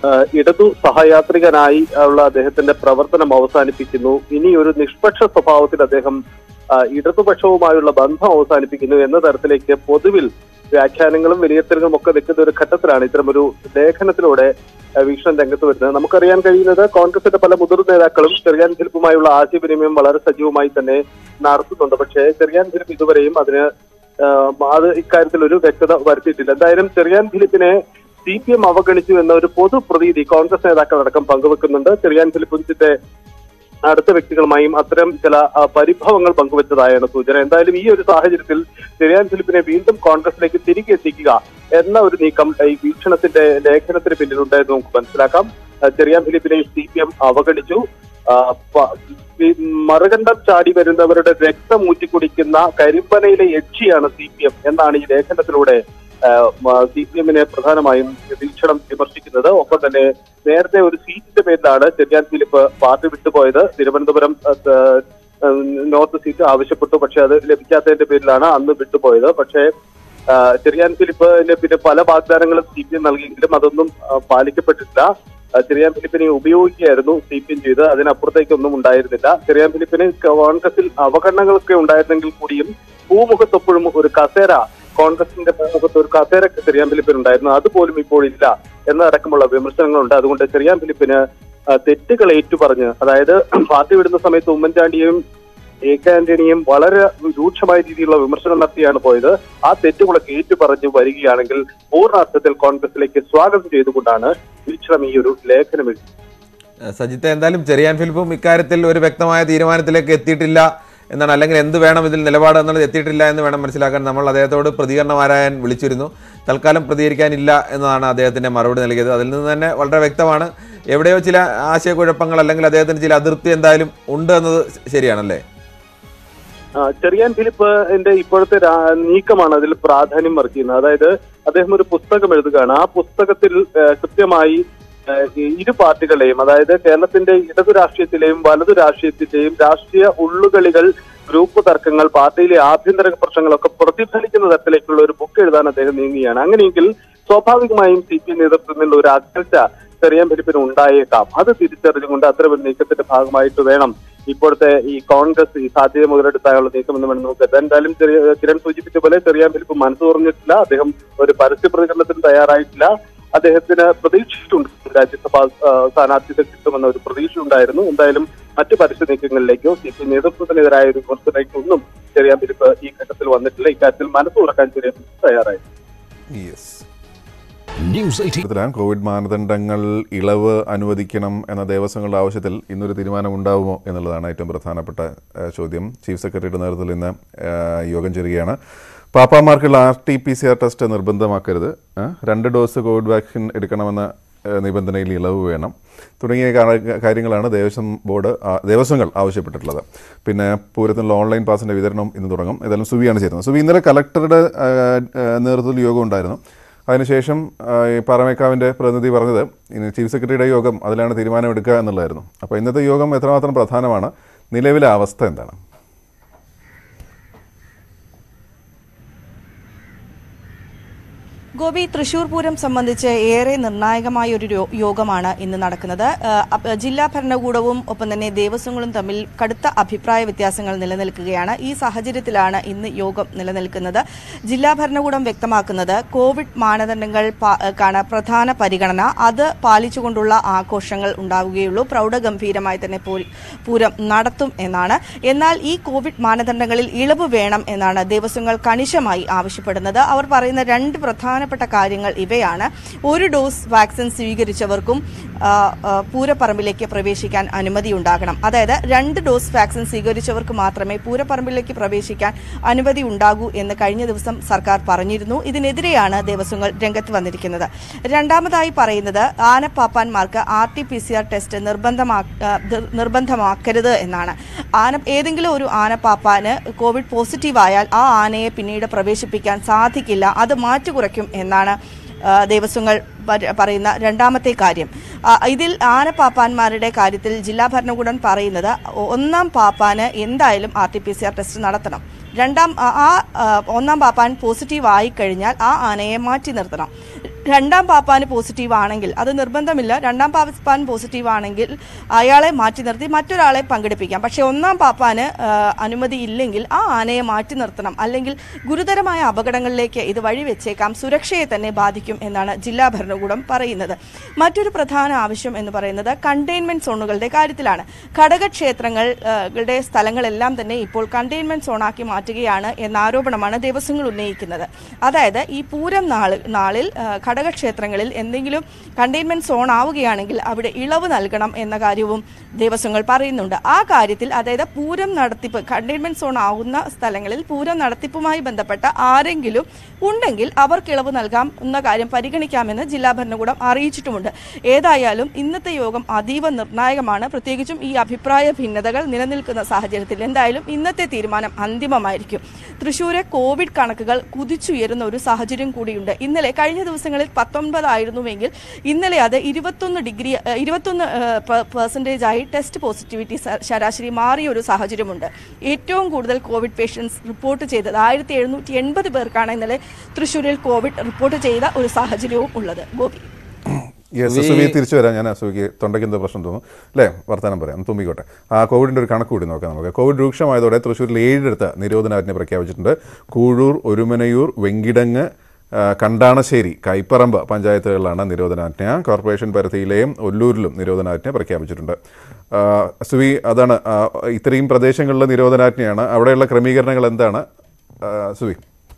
ഇടതു സഹയാത്രികനായി ഉള്ള അദ്ദേഹത്തിന്റെ പ്രവർത്തനം അവസാനിപ്പിക്കുന്നു. ഇനി ഒരു നിഷ്പക്ഷ സ്വഭാവത്തിൽ അദ്ദേഹം ഇടതുപക്ഷവുമായുള്ള ബന്ധം അവസാനിപ്പിക്കുന്നു എന്ന തരത്തിലേക്ക് പൊതുവിൽ വ്യാഖ്യാനങ്ങളും വിലയിരുത്തലുകളും ഒക്കെ നിൽക്കുന്ന ഒരു ഘട്ടത്തിലാണ് ഇത്തരമൊരു ലേഖനത്തിലൂടെ വീക്ഷണം രംഗത്ത് വരുന്നത്. നമുക്കറിയാൻ കഴിയുന്നത് കോൺഗ്രസിന്റെ പല മുതിർന്ന നേതാക്കളും ചെറിയാൻ ഫിലിപ്പുമായുള്ള ആശയവിനിമയം വളരെ സജീവമായി തന്നെ നടത്തുന്നുണ്ട്. പക്ഷേ ചെറിയാൻ ഫിലിപ്പ് ഇതുവരെയും അത് ഇക്കാര്യത്തിൽ ഒരു വ്യക്തത വരുത്തിയിട്ടില്ല. എന്തായാലും ചെറിയാൻ ഫിലിപ്പിനെ CPM അവഗണിച്ചു എന്ന ഒരു പൊതു പ്രതീതി കോൺഗ്രസ് നേതാക്കളടക്കം പങ്കുവെക്കുന്നുണ്ട്. ചെറിയാൻ ഫിലിപ്പിന്റെ അടുത്ത വ്യക്തികളുമായും അത്തരം ചില പരിഭവങ്ങൾ പങ്കുവച്ചതായാണ് സൂചന. എന്തായാലും ഈ ഒരു സാഹചര്യത്തിൽ ചെറിയാൻ ഫിലിപ്പിനെ വീണ്ടും കോൺഗ്രസിലേക്ക് തിരികെ എത്തിക്കുക എന്ന ഒരു നീക്കം ഈ വീക്ഷണത്തിന്റെ ലേഖനത്തിന് പിന്നിലുണ്ടായെന്ന് നമുക്ക് മനസ്സിലാക്കാം. ചെറിയാൻ ഫിലിപ്പിനെ CPM അവഗണിച്ചു. മറുകണ്ഠം ചാടി വരുന്നവരുടെ രക്തം ഊറ്റിക്കുടിക്കുന്ന കരിമ്പനയിലെ യക്ഷിയാണ് CPM എന്നാണ് ഈ ലേഖനത്തിലൂടെ CPM-നെ പ്രധാനമായും വീക്ഷണം വിമർശിക്കുന്നത്. ഒപ്പം തന്നെ നേരത്തെ ഒരു സീറ്റിന്റെ പേരിലാണ് ചെറിയാൻ ഫിലിപ്പ് പാർട്ടി വിട്ടുപോയത്. തിരുവനന്തപുരം നോർത്ത് സീറ്റ് ആവശ്യപ്പെട്ടു, പക്ഷെ അത് ലഭിക്കാത്തതിന്റെ പേരിലാണ് അന്ന് വിട്ടുപോയത്. പക്ഷേ ചെറിയാൻ ഫിലിപ്പിന് പിന്നെ പല വാഗ്ദാനങ്ങളും CPM നൽകിയെങ്കിലും അതൊന്നും പാലിക്കപ്പെട്ടിട്ടില്ല. ചെറിയാൻ ഫിലിപ്പിനെ ഉപയോഗിക്കുകയായിരുന്നു CPM ചെയ്ത്, അതിനപ്പുറത്തേക്കൊന്നും ഉണ്ടായിരുന്നില്ല. ചെറിയാൻ ഫിലിപ്പിന് കോൺഗ്രസിൽ അവഗണനകളൊക്കെ ഉണ്ടായിരുന്നെങ്കിൽ കൂടിയും പൂമുഖത്തൊപ്പോഴും ഒരു കസേര, കോൺഗ്രസിന്റെ പൂമുഖത്ത് ഒരു കസേര ചെറിയാൻ ഫിലിപ്പിനുണ്ടായിരുന്നു, അതുപോലും ഇപ്പോഴില്ല എന്നടക്കമുള്ള വിമർശനങ്ങളുണ്ട്. അതുകൊണ്ട് ചെറിയാൻ ഫിലിപ്പിന് തെറ്റുകൾ ഏറ്റുപറഞ്ഞ്, അതായത് പാർട്ടി വിടുന്ന സമയത്ത് ഉമ്മൻചാണ്ടിയെയും AK ആന്റണിയും വളരെ രൂക്ഷമായ രീതിയിലുള്ള വിമർശനം നടത്തിയാണ് പോയത്. ആ തെറ്റുകളൊക്കെ ഏറ്റുപറഞ്ഞ് വരികയാണെങ്കിൽ പൂർണ്ണാർത്ഥത്തിൽ കോൺഗ്രസിലേക്ക് സ്വാഗതം ചെയ്തുകൊണ്ടാണ് വീക്ഷണം ഈ ഒരു ലേഖനം എഴുതി. സജിത്ത്, എന്തായാലും ചെറിയാൻ ഫിലിപ്പും ഇക്കാര്യത്തിൽ ഒരു വ്യക്തമായ തീരുമാനത്തിലേക്ക് എത്തിയിട്ടില്ല എന്നാണ്, അല്ലെങ്കിൽ എന്ത് വേണം ഇതിൽ നിലപാട് എന്നുള്ളത് എത്തിയിട്ടില്ല എന്ന് വേണം മനസ്സിലാക്കാൻ. നമ്മൾ അദ്ദേഹത്തോട് പ്രതികരണം ആരായാൻ വിളിച്ചിരുന്നു. തൽക്കാലം പ്രതികരിക്കാനില്ല എന്നതാണ് അദ്ദേഹത്തിന്റെ മറുപടി നൽകിയത്. അതിൽ നിന്ന് തന്നെ വളരെ വ്യക്തമാണ് എവിടെയോ ചില ആശയക്കുഴപ്പങ്ങൾ അല്ലെങ്കിൽ അദ്ദേഹത്തിന് ചില അതിർത്തി എന്തായാലും ഉണ്ട് എന്നത് ശരിയാണല്ലേ? ചെറിയാൻ ഫിലിപ്പിന്റെ ഇപ്പോഴത്തെ നീക്കമാണ് അതിൽ പ്രാധാന്യം വർക്കുന്നത്. അതായത് അദ്ദേഹം ഒരു പുസ്തകം എഴുതുകയാണ്. ആ പുസ്തകത്തിൽ കൃത്യമായി ഇരു പാർട്ടികളെയും, അതായത് കേരളത്തിന്റെ ഇടതു രാഷ്ട്രീയത്തിലെയും വലതു രാഷ്ട്രീയത്തിന്റെയും രാഷ്ട്രീയ ഉള്ളുകളികൾ, ഗ്രൂപ്പ് തർക്കങ്ങൾ, പാർട്ടിയിലെ ആഭ്യന്തര പ്രശ്നങ്ങളൊക്കെ പ്രതിഫലിക്കുന്ന തരത്തിലേക്കുള്ള ഒരു ബുക്ക് എഴുതാൻ അദ്ദേഹം നീങ്ങുകയാണ്. അങ്ങനെയെങ്കിൽ സ്വാഭാവികമായും CPM നേതൃത്വത്തിൽ ഒരു അകൽച്ച ചെറിയാൻ ഫിലിപ്പിന് ഉണ്ടായേക്കാം. അത് തിരിച്ചറിഞ്ഞുകൊണ്ട് അത്തരമൊരു നീക്കത്തിന്റെ ഭാഗമായിട്ട് വേണം ഇപ്പോഴത്തെ ഈ കോൺഗ്രസ് ഈ സാധ്യത മുതലെടുത്താനുള്ള നീക്കം എന്ന് വേണം നമുക്ക്. എന്തായാലും കിരൺ സൂചിപ്പിച്ച പോലെ ചെറിയാൻ ഫിലിപ്പ് മനസ്സ് തുറന്നിട്ടില്ല. അദ്ദേഹം ഒരു പരസ്യ പ്രതികരണത്തിന് തയ്യാറായിട്ടില്ല. അദ്ദേഹത്തിന് പ്രതീക്ഷിച്ചിട്ടുണ്ട് രാജ്യസഭാ സ്ഥാനാർത്ഥിത്വം കിട്ടുമെന്ന ഒരു പ്രതീക്ഷ ഉണ്ടായിരുന്നു. എന്തായാലും മറ്റു പരസ്യ നീക്കങ്ങളിലേക്കോ CPM നേതൃത്വത്തിനെതിരായ ഒരു വിമർശനത്തിലേക്കോ ഒന്നും ചെറിയാൻ ഫിലിപ്പ് ഈ ഘട്ടത്തിൽ വന്നിട്ടില്ല. ഇക്കാര്യത്തിൽ മനസ്സ് തുറക്കാൻ ചെറിയാൻ ഫിലിപ്പ് തയ്യാറായിരുന്നു. കോവിഡ് മാനദണ്ഡങ്ങൾ ഇളവ് അനുവദിക്കണം എന്ന ദേവസ്വങ്ങളുടെ ആവശ്യത്തിൽ ഇന്നൊരു തീരുമാനമുണ്ടാവുമോ എന്നുള്ളതാണ് ഏറ്റവും പ്രധാനപ്പെട്ട ചോദ്യം. ചീഫ് സെക്രട്ടറിയുടെ നേതൃത്വത്തിൽ ഇന്ന് യോഗം ചേരുകയാണ്. പാപ്പാമാർക്കുള്ള RT-PCR ടെസ്റ്റ് നിർബന്ധമാക്കരുത്, 2 ഡോസ് കോവിഡ് വാക്സിൻ എടുക്കണമെന്ന നിബന്ധനയിൽ ഇളവ് വേണം തുടങ്ങിയ കാര്യങ്ങളാണ് ദേവസ്വങ്ങൾ ആവശ്യപ്പെട്ടിട്ടുള്ളത്. പിന്നെ പൂരത്തിനുള്ള ഓൺലൈൻ പാസിൻ്റെ വിതരണം ഇന്ന് തുടങ്ങും. ഏതായാലും സുവിയാണ് ചേരുന്നത്. സുവി, ഇന്നലെ കളക്ടറുടെ നേതൃത്വത്തിൽ യോഗം ഉണ്ടായിരുന്നു. അതിനുശേഷം ഈ പാറമേക്കാവിൻ്റെ പ്രതിനിധി പറഞ്ഞത് ഇനി ചീഫ് സെക്രട്ടറിയുടെ യോഗം അതിലാണ് തീരുമാനമെടുക്കുക എന്നുള്ളതായിരുന്നു. അപ്പോൾ ഇന്നത്തെ യോഗം എത്രമാത്രം പ്രധാനമാണ്? നിലവിലെ അവസ്ഥ എന്താണ്? ഗോപി, തൃശൂർ പൂരം സംബന്ധിച്ച് ഏറെ നിർണായകമായ ഒരു യോഗമാണ് ഇന്ന് നടക്കുന്നത്. ജില്ലാ ഭരണകൂടവും ഒപ്പം തന്നെ ദേവസ്വങ്ങളും തമ്മിൽ കടുത്ത അഭിപ്രായ വ്യത്യാസങ്ങൾ നിലനിൽക്കുകയാണ്. ഈ സാഹചര്യത്തിലാണ് ഇന്ന് യോഗം നിലനിൽക്കുന്നത്. ജില്ലാ ഭരണകൂടം വ്യക്തമാക്കുന്നത് കോവിഡ് മാനദണ്ഡങ്ങൾക്കാണ് പ്രധാന പരിഗണന, അത് പാലിച്ചുകൊണ്ടുള്ള ആഘോഷങ്ങൾ ഉണ്ടാവുകയുള്ളൂ, പ്രൗഢഗംഭീരമായി തന്നെ പൂരം നടത്തും എന്നാണ്. എന്നാൽ ഈ കോവിഡ് മാനദണ്ഡങ്ങളിൽ ഇളവ് വേണം എന്നാണ് ദേവസ്വങ്ങൾ കണിശമായി ആവശ്യപ്പെടുന്നത്. അവർ പറയുന്ന 2 പ്രധാനപ്പെട്ട കാര്യങ്ങൾ ഇവയാണ്. 1 ഡോസ് വാക്സിൻ സ്വീകരിച്ചവർക്കും പൂരപ്പറമ്പിലേക്ക് പ്രവേശിക്കാൻ അനുമതി ഉണ്ടാകണം. അതായത് 2 ഡോസ് വാക്സിൻ സ്വീകരിച്ചവർക്ക് മാത്രമേ പൂരപ്പറമ്പിലേക്ക് പ്രവേശിക്കാൻ അനുമതി ഉണ്ടാകൂ എന്ന് കഴിഞ്ഞ ദിവസം സർക്കാർ പറഞ്ഞിരുന്നു. ഇതിനെതിരെയാണ് ദേവസ്വങ്ങൾ രംഗത്ത് വന്നിരിക്കുന്നത്. രണ്ടാമതായി പറയുന്നത് ആനപ്പാപ്പാന്മാർക്ക് RT-PCR ടെസ്റ്റ് നിർബന്ധമാക്കരുത് എന്നാണ്. ഏതെങ്കിലും ഒരു ആനപ്പാപ്പാന് കോവിഡ് പോസിറ്റീവായാൽ ആ ആനയെ പിന്നീട് പ്രവേശിപ്പിക്കാൻ സാധിക്കില്ല, അത് മാറ്റുകുറയ്ക്കും എന്നാണ് ദേവസ്വങ്ങൾ പറയുന്ന രണ്ടാമത്തെ കാര്യം. ഇതിൽ ആനപ്പാപ്പാന്മാരുടെ കാര്യത്തിൽ ജില്ലാ ഭരണകൂടം പറയുന്നത് 1-ാം പാപ്പാന് എന്തായാലും RT-PCR ടെസ്റ്റ് നടത്തണം. 1-ാം പാപ്പാൻ പോസിറ്റീവ് ആയി കഴിഞ്ഞാൽ ആ ആനയെ മാറ്റി നിർത്തണം. രണ്ടാം പാപ്പാന് പോസിറ്റീവ് ആണെങ്കിൽ, അത് നിർബന്ധമില്ല, രണ്ടാം പാപ്പാൻ പോസിറ്റീവ് ആണെങ്കിൽ അയാളെ മാറ്റി നിർത്തി മറ്റൊരാളെ പങ്കെടുപ്പിക്കാം. പക്ഷേ ഒന്നാം പാപ്പാന് അനുമതി ഇല്ലെങ്കിൽ ആ ആനയെ മാറ്റി നിർത്തണം, അല്ലെങ്കിൽ ഗുരുതരമായ അപകടങ്ങളിലേക്ക് ഇത് വഴിവെച്ചേക്കാം, സുരക്ഷയെ തന്നെ ബാധിക്കും എന്നാണ് ജില്ലാ ഭരണകൂടം പറയുന്നത്. മറ്റൊരു പ്രധാന ആവശ്യം എന്ന് പറയുന്നത് കണ്ടെയ്ൻമെന്റ് സോണുകളുടെ കാര്യത്തിലാണ്. ഘടകക്ഷേത്രങ്ങളുടെ സ്ഥലങ്ങളെല്ലാം തന്നെ ഇപ്പോൾ കണ്ടെയ്ൻമെന്റ് സോണാക്കി മാറ്റുകയാണ് എന്ന ആരോപണമാണ് ദേവസ്വങ്ങൾ ഉന്നയിക്കുന്നത്. അതായത് ഈ പൂരം നാളിൽ ഘടകക്ഷേത്രങ്ങളിൽ എന്തെങ്കിലും കണ്ടെയ്ൻമെന്റ് സോൺ ആവുകയാണെങ്കിൽ അവിടെ ഇളവ് നൽകണം എന്ന കാര്യവും ദേവസ്വങ്ങൾ പറയുന്നുണ്ട്. ആ കാര്യത്തിൽ, അതായത് പൂരം നടത്തിപ്പ് കണ്ടെയ്ൻമെന്റ് സോൺ ആവുന്ന സ്ഥലങ്ങളിൽ പൂരം നടത്തിപ്പുമായി ബന്ധപ്പെട്ട ആരെങ്കിലും ഉണ്ടെങ്കിൽ അവർക്ക് ഇളവ് നൽകാം എന്ന കാര്യം പരിഗണിക്കാമെന്ന് ജില്ലാ ഭരണകൂടം അറിയിച്ചിട്ടുമുണ്ട്. ഏതായാലും ഇന്നത്തെ യോഗം അതീവ നിർണായകമാണ്, പ്രത്യേകിച്ചും ഈ അഭിപ്രായ ഭിന്നതകൾ നിലനിൽക്കുന്ന സാഹചര്യത്തിൽ. എന്തായാലും ഇന്നത്തെ തീരുമാനം അന്തിമമായിരിക്കും. തൃശ്ശൂരെ കോവിഡ് കണക്കുകൾ കുതിച്ചുയരുന്ന ഒരു സാഹചര്യം കൂടിയുണ്ട്. ഇന്നലെ കഴിഞ്ഞ ദിവസങ്ങളിൽ 19 ആയിരുന്നുവെങ്കിൽ ഇന്നലെ അത് 21% ആയി ടെസ്റ്റ് പോസിറ്റിവിറ്റി ശരാശരി മാറിയ ഒരു സാഹചര്യമുണ്ട്. ഏറ്റവും കൂടുതൽ കോവിഡ് പേഷ്യൻസ് റിപ്പോർട്ട് ചെയ്തത് 1780 പേർക്കാണ് ഇന്നലെ തൃശ്ശൂരിൽ കോവിഡ് റിപ്പോർട്ട് ചെയ്ത ഒരു സാഹചര്യവും ഉള്ളത്. ഗോപി തിരിച്ചു വരാം. ഞാൻ അസുഖിക്ക് തൊണ്ടയ്ക്ക് എന്തോ പ്രശ്നം തോന്നും അല്ലേ, വർത്തമാനം പറയാം, തുമ്പിക്കോട്ടെ. കോവിഡിൻ്റെ ഒരു കണക്ക് കൂടി നോക്കാം നമുക്ക്. കോവിഡ് രൂക്ഷമായതോടെ തൃശ്ശൂരിൽ 7 നിരോധനാജ്ഞ പ്രഖ്യാപിച്ചിട്ടുണ്ട്. കൂഴൂർ, ഒരുമനയൂർ, വെങ്കിടങ്ങ്, കണ്ടാണശ്ശേരി, കൈപ്പറമ്പ് പഞ്ചായത്തുകളിലാണ് നിരോധനാജ്ഞ. കോർപ്പറേഷൻ പരിധിയിലെയും ഒല്ലൂരിലും നിരോധനാജ്ഞ പ്രഖ്യാപിച്ചിട്ടുണ്ട്. സുവി, അതാണ് ഇത്രയും പ്രദേശങ്ങളിലെ നിരോധനാജ്ഞയാണ്. അവിടെയുള്ള ക്രമീകരണങ്ങൾ എന്താണ് സുവി?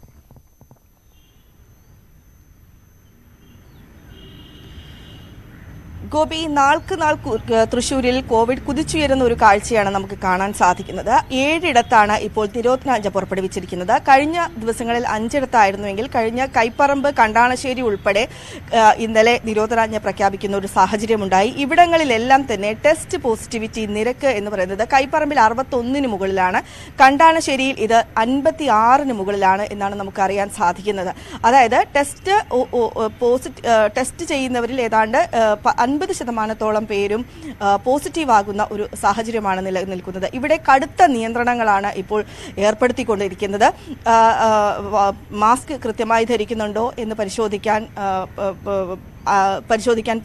ഗോപി, നാൾക്ക് നാൾ തൃശ്ശൂരിൽ കോവിഡ് കുതിച്ചുയരുന്ന ഒരു കാഴ്ചയാണ് നമുക്ക് കാണാൻ സാധിക്കുന്നത്. 7 ഇടത്താണ് ഇപ്പോൾ നിരോധനാജ്ഞ പുറപ്പെടുവിച്ചിരിക്കുന്നത്. കഴിഞ്ഞ ദിവസങ്ങളിൽ 5 ഇടത്തായിരുന്നുവെങ്കിൽ കഴിഞ്ഞ കൈപ്പറമ്പ്, കണ്ടാണശ്ശേരി ഉൾപ്പെടെ ഇന്നലെ നിരോധനാജ്ഞ പ്രഖ്യാപിക്കുന്ന ഒരു സാഹചര്യമുണ്ടായി. ഇവിടങ്ങളിലെല്ലാം തന്നെ ടെസ്റ്റ് പോസിറ്റിവിറ്റി നിരക്ക് എന്ന് പറയുന്നത് കൈപ്പറമ്പിൽ 61 മുകളിലാണ്, കണ്ടാണശ്ശേരിയിൽ ഇത് 56 മുകളിലാണ് എന്നാണ് നമുക്ക് അറിയാൻ സാധിക്കുന്നത്. അതായത് ടെസ്റ്റ് ചെയ്യുന്നവരിൽ ഏതാണ്ട് 50% പേരും പോസിറ്റീവ് ആകുന്ന ഒരു സാഹചര്യമാണ് നിലനിൽക്കുന്നത്. ഇവിടെ കടുത്ത നിയന്ത്രണങ്ങളാണ് ഇപ്പോൾ ഏർപ്പെടുത്തിക്കൊണ്ടിരിക്കുന്നത്. മാസ്ക് കൃത്യമായി ധരിക്കുന്നുണ്ടോ എന്ന് പരിശോധിക്കാൻ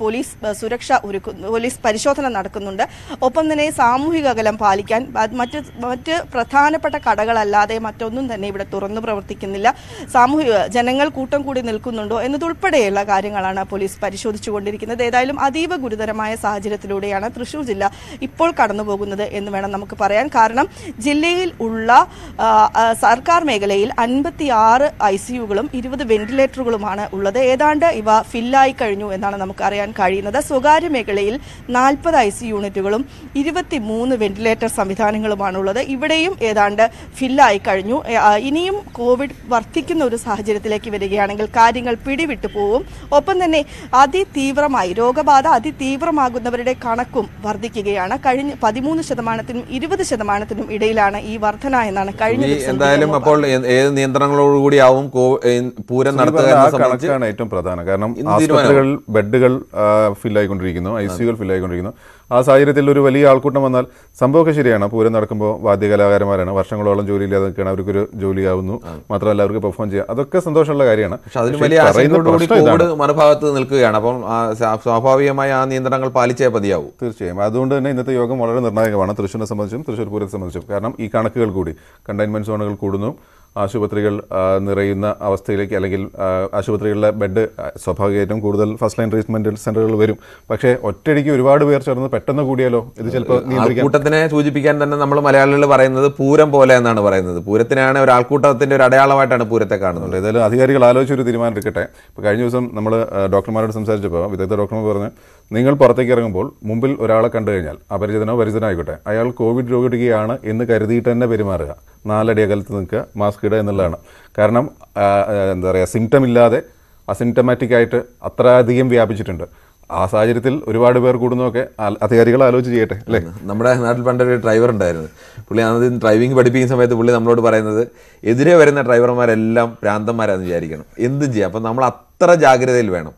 പോലീസ് പരിശോധന നടക്കുന്നുണ്ട്. ഒപ്പം തന്നെ സാമൂഹിക അകലം പാലിക്കാൻ മറ്റ് പ്രധാനപ്പെട്ട കടകളല്ലാതെ മറ്റൊന്നും തന്നെ ഇവിടെ തുറന്നു പ്രവർത്തിക്കുന്നില്ല. ജനങ്ങൾ കൂട്ടം കൂടി നിൽക്കുന്നുണ്ടോ എന്നതുൾപ്പെടെയുള്ള കാര്യങ്ങളാണ് പോലീസ് പരിശോധിച്ചുകൊണ്ടിരിക്കുന്നത്. ഏതായാലും അതീവ ഗുരുതരമായ സാഹചര്യത്തിലൂടെയാണ് തൃശ്ശൂർ ജില്ല ഇപ്പോൾ കടന്നുപോകുന്നത് എന്ന് വേണം നമുക്ക് പറയാൻ. കാരണം ജില്ലയിൽ ഉള്ള സർക്കാർ മേഖലയിൽ 56 ICUകളും 20 വെന്റിലേറ്ററുകളുമാണ് ഉള്ളത്. ഏതാണ്ട് ഇവ ഫില്ലായി കഴിഞ്ഞു എന്നാണ് നമുക്ക് അറിയാൻ കഴിയുന്നത്. സ്വകാര്യ മേഖലയിൽ 40 ICU യൂണിറ്റുകളും 23 വെന്റിലേറ്റർ സംവിധാനങ്ങളുമാണുള്ളത്. ഇവിടെയും ഏതാണ്ട് ഫില്ലായി കഴിഞ്ഞു. ഇനിയും കോവിഡ് വർദ്ധിക്കുന്ന ഒരു സാഹചര്യത്തിലേക്ക് വരികയാണെങ്കിൽ കാര്യങ്ങൾ പിടിവിട്ടു പോവും. ഒപ്പം തന്നെ രോഗബാധ അതിതീവ്രമാകുന്നവരുടെ കണക്കും വർദ്ധിക്കുകയാണ്. കഴിഞ്ഞ 13%-നും 20%-നും ഇടയിലാണ് ഈ വർധന എന്നാണ് കഴിഞ്ഞ ദിവസം. എന്തായാലും അപ്പോൾ ഏത് നിയന്ത്രണങ്ങളോടുകൂടിയാവും പൂരം നടത്തുക കണക്കാണ് ഏറ്റവും പ്രധാനം. കാരണം ആശുപത്രികൾ ബെഡുകൾ ഫില്ലായിക്കൊണ്ടിരിക്കുന്നു, ICUകൾ ഫില്ലായിക്കൊണ്ടിരിക്കുന്നു. ആ സാഹചര്യത്തിൽ ഒരു വലിയ ആൾക്കൂട്ടം വന്നാൽ സംഭവമൊക്കെ ശരിയാണ്. പൂരം നടക്കുമ്പോൾ വാദ്യകലാകാരന്മാരാണ്, വർഷങ്ങളോളം ജോലിയില്ലാതെ നിൽക്കുകയാണ്, അവർക്കൊരു ജോലിയാവുന്നു, മാത്രമല്ല അവർക്ക് പെർഫോം ചെയ്യാം, അതൊക്കെ സന്തോഷമുള്ള കാര്യമാണ്. പക്ഷെ അതിന് വലിയ ആശങ്കയോടുകൂടി കോവിഡ് മറുഭാഗത്ത് നിൽക്കുകയാണ്. അപ്പം സ്വാഭാവികമായി ആ നിയന്ത്രണങ്ങൾ പാലിച്ചേ മതിയാവും. തീർച്ചയായും. അതുകൊണ്ട് തന്നെ ഇന്നത്തെ യോഗം വളരെ നിർണായകമാണ് തൃശ്ശൂരിനെ സംബന്ധിച്ചും തൃശ്ശൂർ പൂരത്തെ സംബന്ധിച്ചും. കാരണം ഈ കണക്കുകൾ കൂടി, കണ്ടെയ്ൻമെന്റ് സോണുകൾ കൂടുന്നു, ആശുപത്രികൾ നിറയുന്ന അവസ്ഥയിലേക്ക്, അല്ലെങ്കിൽ ആശുപത്രികളിലെ ബെഡ് സ്വാഭാവികമായിട്ടും കൂടുതൽ ഫസ്റ്റ് ലൈൻ ട്രീറ്റ്മെന്റ് സെന്ററുകൾ വരും. പക്ഷേ ഒറ്റയടിക്ക് ഒരുപാട് പേർ ചേർന്ന് പെട്ടെന്ന് കൂടിയാലോ ഇത് ചിലപ്പോൾ ആൾക്കൂട്ടത്തിനെ സൂചിപ്പിക്കാൻ തന്നെ നമ്മൾ മലയാളികൾ പറയുന്നത് പൂരം പോലെ എന്നാണ് പറയുന്നത്. പൂരത്തിനാണ് ഒരു ആൾക്കൂട്ടത്തിന്റെ ഒരു അടയാളമായിട്ടാണ് പൂരത്തെ കാണുന്നത്. ഏതായാലും അധികാരികൾ ആലോചിച്ചൊരു തീരുമാനം എടുക്കട്ടെ. ഇപ്പോൾ കഴിഞ്ഞ ദിവസം നമ്മൾ ഡോക്ടർമാരോട് സംസാരിച്ചപ്പോൾ വിദഗ്ധ ഡോക്ടർമാർ പറഞ്ഞു, നിങ്ങൾ പുറത്തേക്ക് ഇറങ്ങുമ്പോൾ മുമ്പിൽ ഒരാളെ കണ്ടു കഴിഞ്ഞാൽ, അപരിചിതനോ പരിചിതനായിക്കോട്ടെ, അയാൾ കോവിഡ് രോഗിയാണ് എന്ന് കരുതിയിട്ട് തന്നെ പെരുമാറുക, 4 അടി അകലത്ത് നിൽക്കുക, മാസ്ക് ഇടുക എന്നുള്ളതാണ്. കാരണം എന്താ പറയുക, സിംറ്റം ഇല്ലാതെ അസിംറ്റമാറ്റിക് ആയിട്ട് അത്ര അധികം വ്യാപിച്ചിട്ടുണ്ട്. ആ സാഹചര്യത്തിൽ ഒരുപാട് പേർ കൂടുന്നതൊക്കെ അധികാരികൾ ആലോചിച്ച് ചെയ്യട്ടെ അല്ലേ. നമ്മുടെ നാട്ടിൽ പണ്ടൊരു ഡ്രൈവർ ഉണ്ടായിരുന്നു. പുള്ളി ആദ്യം ഡ്രൈവിംഗ് പഠിപ്പിക്കുന്ന സമയത്ത് പുള്ളി നമ്മളോട് പറയുന്നത്, എതിരെ വരുന്ന ഡ്രൈവർമാരെല്ലാം ഭ്രാന്തന്മാരാന്ന് വിചാരിക്കണം, എന്തും ചെയ്യാം. അപ്പം നമ്മൾ അത്ര ജാഗ്രതയിൽ വേണം.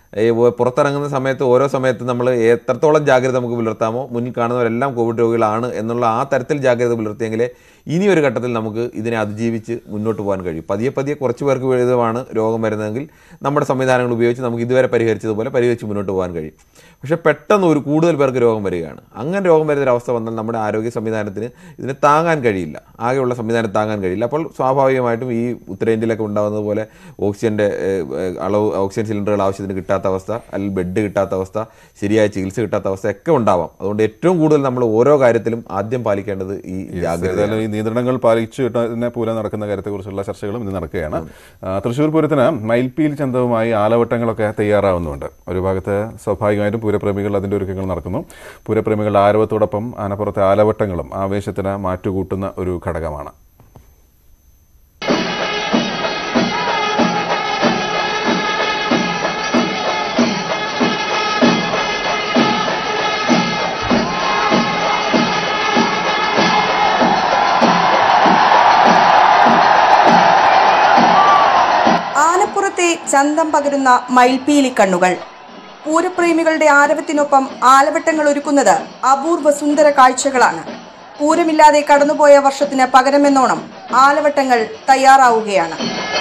പുറത്തിറങ്ങുന്ന സമയത്ത് ഓരോ സമയത്ത് നമ്മൾ എത്രത്തോളം ജാഗ്രത നമുക്ക് പുലർത്താമോ, മുന്നിൽ കാണുന്നവരെല്ലാം കോവിഡ് രോഗികളാണ് എന്നുള്ള ആ തരത്തിൽ ജാഗ്രത പുലർത്തിയെങ്കിലേ ഇനിയൊരു ഘട്ടത്തിൽ നമുക്ക് ഇതിനെ അതിജീവിച്ച് മുന്നോട്ട് പോകാൻ കഴിയും. പതിയെ കുറച്ച് പേർക്ക് വിധമാണ് രോഗം വരുന്നതെങ്കിൽ നമ്മുടെ സംവിധാനങ്ങൾ ഉപയോഗിച്ച് നമുക്ക് ഇതുവരെ പരിഹരിച്ചതുപോലെ പരിഹരിച്ച് മുന്നോട്ട് പോകാൻ കഴിയും. പക്ഷേ പെട്ടെന്ന് കൂടുതൽ പേർക്ക് രോഗം വരികയാണ്. അങ്ങനെ രോഗം വരുന്നൊരവസ്ഥ വന്നാൽ നമ്മുടെ ആരോഗ്യ സംവിധാനത്തിന് ഇതിനെ താങ്ങാൻ കഴിയില്ല, ആകെയുള്ള സംവിധാനം താങ്ങാൻ കഴിയില്ല. അപ്പോൾ സ്വാഭാവികമായിട്ടും ഈ ഉത്തരേന്ത്യയിലൊക്കെ ഉണ്ടാകുന്നത് പോലെ ഓക്സിജൻ സിലിണ്ടറുകൾ ആവശ്യത്തിന് കിട്ടാത്ത അവസ്ഥ, അല്ലെങ്കിൽ ബെഡ് കിട്ടാത്ത അവസ്ഥ, ശരിയായ ചികിത്സ കിട്ടാത്ത അവസ്ഥ ഒക്കെ ഉണ്ടാവാം. അതുകൊണ്ട് ഏറ്റവും കൂടുതൽ നമ്മൾ ഓരോ കാര്യത്തിലും ആദ്യം പാലിക്കേണ്ടത് ഈ ജാഗ്രത. ഈ നിയന്ത്രണങ്ങൾ പാലിച്ചു തന്നെ പൂരം നടക്കുന്ന കാര്യത്തെക്കുറിച്ചുള്ള ചർച്ചകളും ഇന്ന് നടക്കുകയാണ്. തൃശ്ശൂർ പൂരത്തിന് മയിൽപ്പീലി ചന്തവുമായി ആലവട്ടങ്ങളൊക്കെ തയ്യാറാവുന്നുണ്ട്. ഒരു ഭാഗത്ത് സ്വാഭാവികമായിട്ടും പൂരപ്രേമികൾ അതിൻ്റെ ഒരുക്കങ്ങൾ നടക്കുന്നു. പൂരപ്രേമികളുടെ ആരവത്തോടൊപ്പം ആനപ്പുറത്തെ ആലവട്ടങ്ങളും ആവേശത്തിന് മാറ്റുകൂട്ടുന്ന ഒരു ഘടകമാണ്. ആനപ്പുറത്തെ ചന്തം പകരുന്ന മയിൽപ്പീലി കണ്ണുകൾ, പൂരപ്രേമികളുടെ ആരവത്തിനൊപ്പം ആലവട്ടങ്ങൾ ഒരുക്കുന്നത് അപൂർവ സുന്ദര കാഴ്ചകളാണ്. പൂരമില്ലാതെ കടന്നുപോയ വർഷത്തിന് പകരമെന്നോണം ആലവട്ടങ്ങൾ തയ്യാറാവുകയാണ്.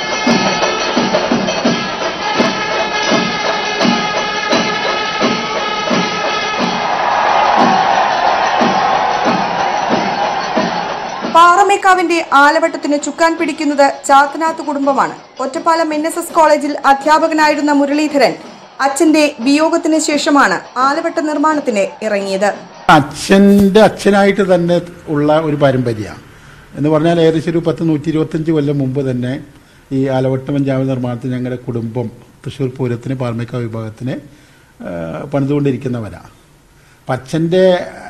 പാറമേക്കാവിന്റെ ആലവട്ടത്തിന് ചുക്കാൻ പിടിക്കുന്നത് ചാത്തനാത്ത് കുടുംബമാണ്. ഒറ്റപ്പാലം NSS കോളേജിൽ അധ്യാപകനായിരുന്ന മുരളീധരൻ അച്ഛന്റെ വിയോഗത്തിന് ശേഷമാണ് ആലവട്ട നിർമ്മാണത്തിന് ഇറങ്ങിയത്. അച്ഛൻ്റെ അച്ഛനായിട്ട് തന്നെ ഉള്ള ഒരു പാരമ്പര്യമാണ് എന്ന് പറഞ്ഞാൽ ഏകദേശം ഒരു 125 കൊല്ലം മുമ്പ് തന്നെ ഈ ആലവട്ട പഞ്ചാബ് നിർമ്മാണത്തിന് ഞങ്ങളുടെ കുടുംബം തൃശ്ശൂർ പൂരത്തിന് പാറമേക്കാവ് വിഭാഗത്തിന് പണിതുകൊണ്ടിരിക്കുന്നവരാണ്. അപ്പം അച്ഛൻ്റെ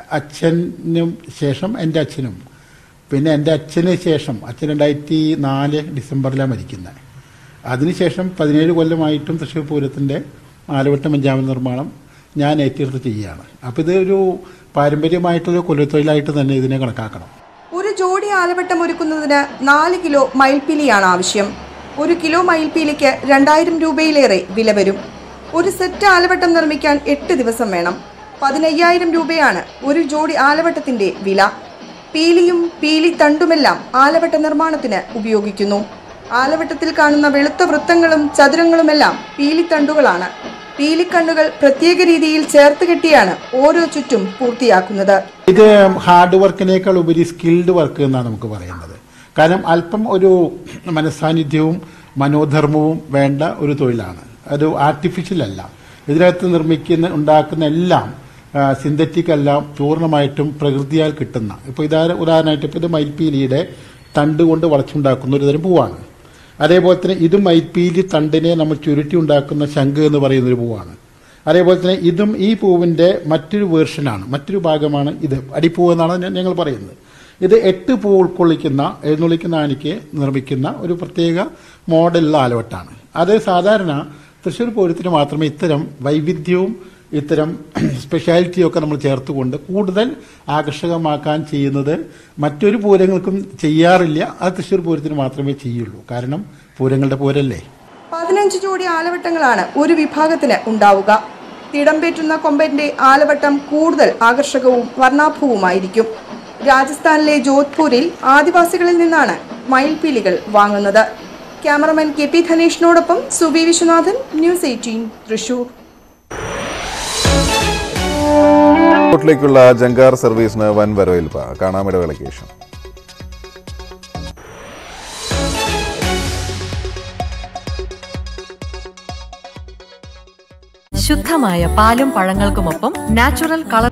അച്ഛനും ശേഷം എൻ്റെ അച്ഛനും, പിന്നെ എൻ്റെ അച്ഛന് ശേഷം അച്ഛൻ 2004 ഡിസംബറിലാണ് മരിക്കുന്നത്. അതിനുശേഷം 17 കൊല്ലമായിട്ടും തൃശ്ശൂർ പൂരത്തിൻ്റെ ആലവട്ട പഞ്ചാബ് നിർമ്മാണം ഞാൻ ഏറ്റെടുത്ത് ചെയ്യുകയാണ്. അപ്പോൾ ഇതൊരു പാരമ്പര്യമായിട്ടുള്ള കൊല്ലത്തൊഴിലായിട്ട് തന്നെ ഇതിനെ കണക്കാക്കണം. ഒരു ജോഡി ആലവട്ടം ഒരുക്കുന്നതിന് 4 കിലോ മയിൽപ്പീലിയാണ് ആവശ്യം. 1 കിലോ മയിൽപ്പീലിക്ക് 2000 രൂപയിലേറെ വില വരും. ഒരു സെറ്റ് ആലവട്ടം നിർമ്മിക്കാൻ 8 ദിവസം വേണം. 15,000 രൂപയാണ് ഒരു ജോഡി ആലവട്ടത്തിന്റെ വില. പീലിയും പീലി തണ്ടുമെല്ലാം ആലവട്ട നിർമ്മാണത്തിന് ഉപയോഗിക്കുന്നു. ആലവട്ടത്തിൽ കാണുന്ന വെളുത്ത വൃത്തങ്ങളും ചതുരങ്ങളുമെല്ലാം പീലിത്തണ്ടുകളാണ്. പീലിക്കണ്ണുകൾ പ്രത്യേക രീതിയിൽ ചേർത്ത് കെട്ടിയാണ് ഓരോ ചുറ്റും പൂർത്തിയാക്കുന്നത്. ഇത് ഹാർഡ് വർക്കിനേക്കാൾ ഉപരി സ്കിൽഡ് വർക്ക് എന്നാണ് നമുക്ക് പറയുന്നത്. കാരണം അല്പം ഒരു മനസ്സാന്നിധ്യവും മനോധർമ്മവും വേണ്ട ഒരു തൊഴിലാണ്. അത് ആർട്ടിഫിഷ്യൽ അല്ല. ഇതിനകത്ത് ഉണ്ടാക്കുന്ന എല്ലാം സിന്തറ്റിക് അല്ല, പൂർണ്ണമായിട്ടും പ്രകൃതിയാൽ കിട്ടുന്ന. ഇപ്പോൾ ഉദാഹരണമായിട്ട് ഇപ്പോൾ ഇത് മയിൽപ്പീലിയുടെ തണ്ട് കൊണ്ട് വളച്ചുണ്ടാക്കുന്ന ഒരു തരം പൂവാണ്. അതേപോലെ തന്നെ ഇതും മയിൽപ്പീലി തണ്ടിനെ നമ്മൾ ചുരുട്ടി ഉണ്ടാക്കുന്ന ശംഖ് എന്ന് പറയുന്നൊരു പൂവാണ്. അതേപോലെ തന്നെ ഇതും ഈ പൂവിൻ്റെ മറ്റൊരു വേർഷനാണ്, മറ്റൊരു ഭാഗമാണ് ഇത്. അടിപ്പൂവ് എന്നാണ് ഞങ്ങൾ പറയുന്നത്. ഇത് 8 പൂ എഴുന്നള്ളിക്കുന്ന ആനയ്ക്ക് നിർമ്മിക്കുന്ന ഒരു പ്രത്യേക മോഡലുള്ള ആലവട്ടാണ്. അത് സാധാരണ തൃശ്ശൂർ പൂരത്തിന് മാത്രമേ ഇത്തരം വൈവിധ്യവും ഇത്തരം സ്പെഷ്യാലിറ്റിയൊക്കെ നമ്മൾ ചേർത്തുകൊണ്ട് കൂടുതൽ ആകർഷകമാക്കാൻ ചെയ്യുന്നത്. മറ്റൊരു പൂരങ്ങൾക്കും ചെയ്യാറില്ല, അത് തൃശ്ശൂർ പൂരത്തിന് മാത്രമേ ചെയ്യുള്ളൂ. കാരണം പൂരങ്ങളുടെ പൂരല്ലേ. 15 ജോഡി ആലവട്ടങ്ങളാണ് ഒരു വിഭാഗത്തിന് ഉണ്ടാവുക. തിടമ്പേറ്റുന്ന കൊമ്പന്റെ ആലവട്ടം കൂടുതൽ ആകർഷകവും വർണ്ണാഭവുമായിരിക്കും. രാജസ്ഥാനിലെ ജോധ്പൂരിൽ ആദിവാസികളിൽ നിന്നാണ് മയിൽപ്പീലികൾ വാങ്ങുന്നത്. ക്യാമറമാൻ KP ധനേഷിനോടൊപ്പം സുബി വിശ്വനാഥൻ, ന്യൂസ് 18 തൃശൂർ. ിലേക്കുള്ള ജങ്കാർ സർവീസിന് വൻ വരവേൽപ്പ്. കാണാമിടവേളയ്ക്ക് ശേഷം. ശുദ്ധമായ പാലും പഴങ്ങൾക്കുമൊപ്പം natural colour.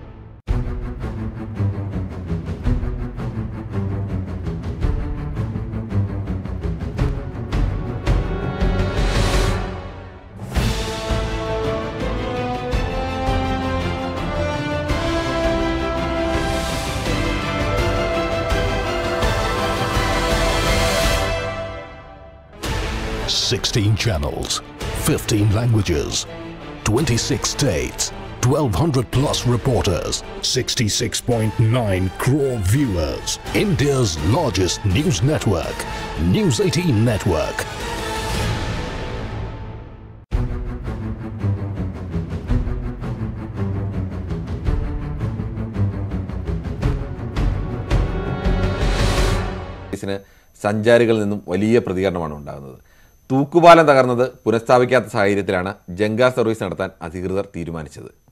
$16 channels, 15 languages, 26 states, 1,200 plus reporters, 66.9 crore viewers. India's largest news network, News 18 Network. സർവീസിന് സഞ്ചാരികളിൽ നിന്നും വലിയ പ്രതികരണമാണ് ഉണ്ടാകുന്നത്. തൂക്കുപാലം തകർന്നത് പുനഃസ്ഥാപിക്കാത്ത സാഹചര്യത്തിലാണ് ജങ്കാർ സർവീസ് നടത്താൻ അധികൃതർ തീരുമാനിച്ചത്.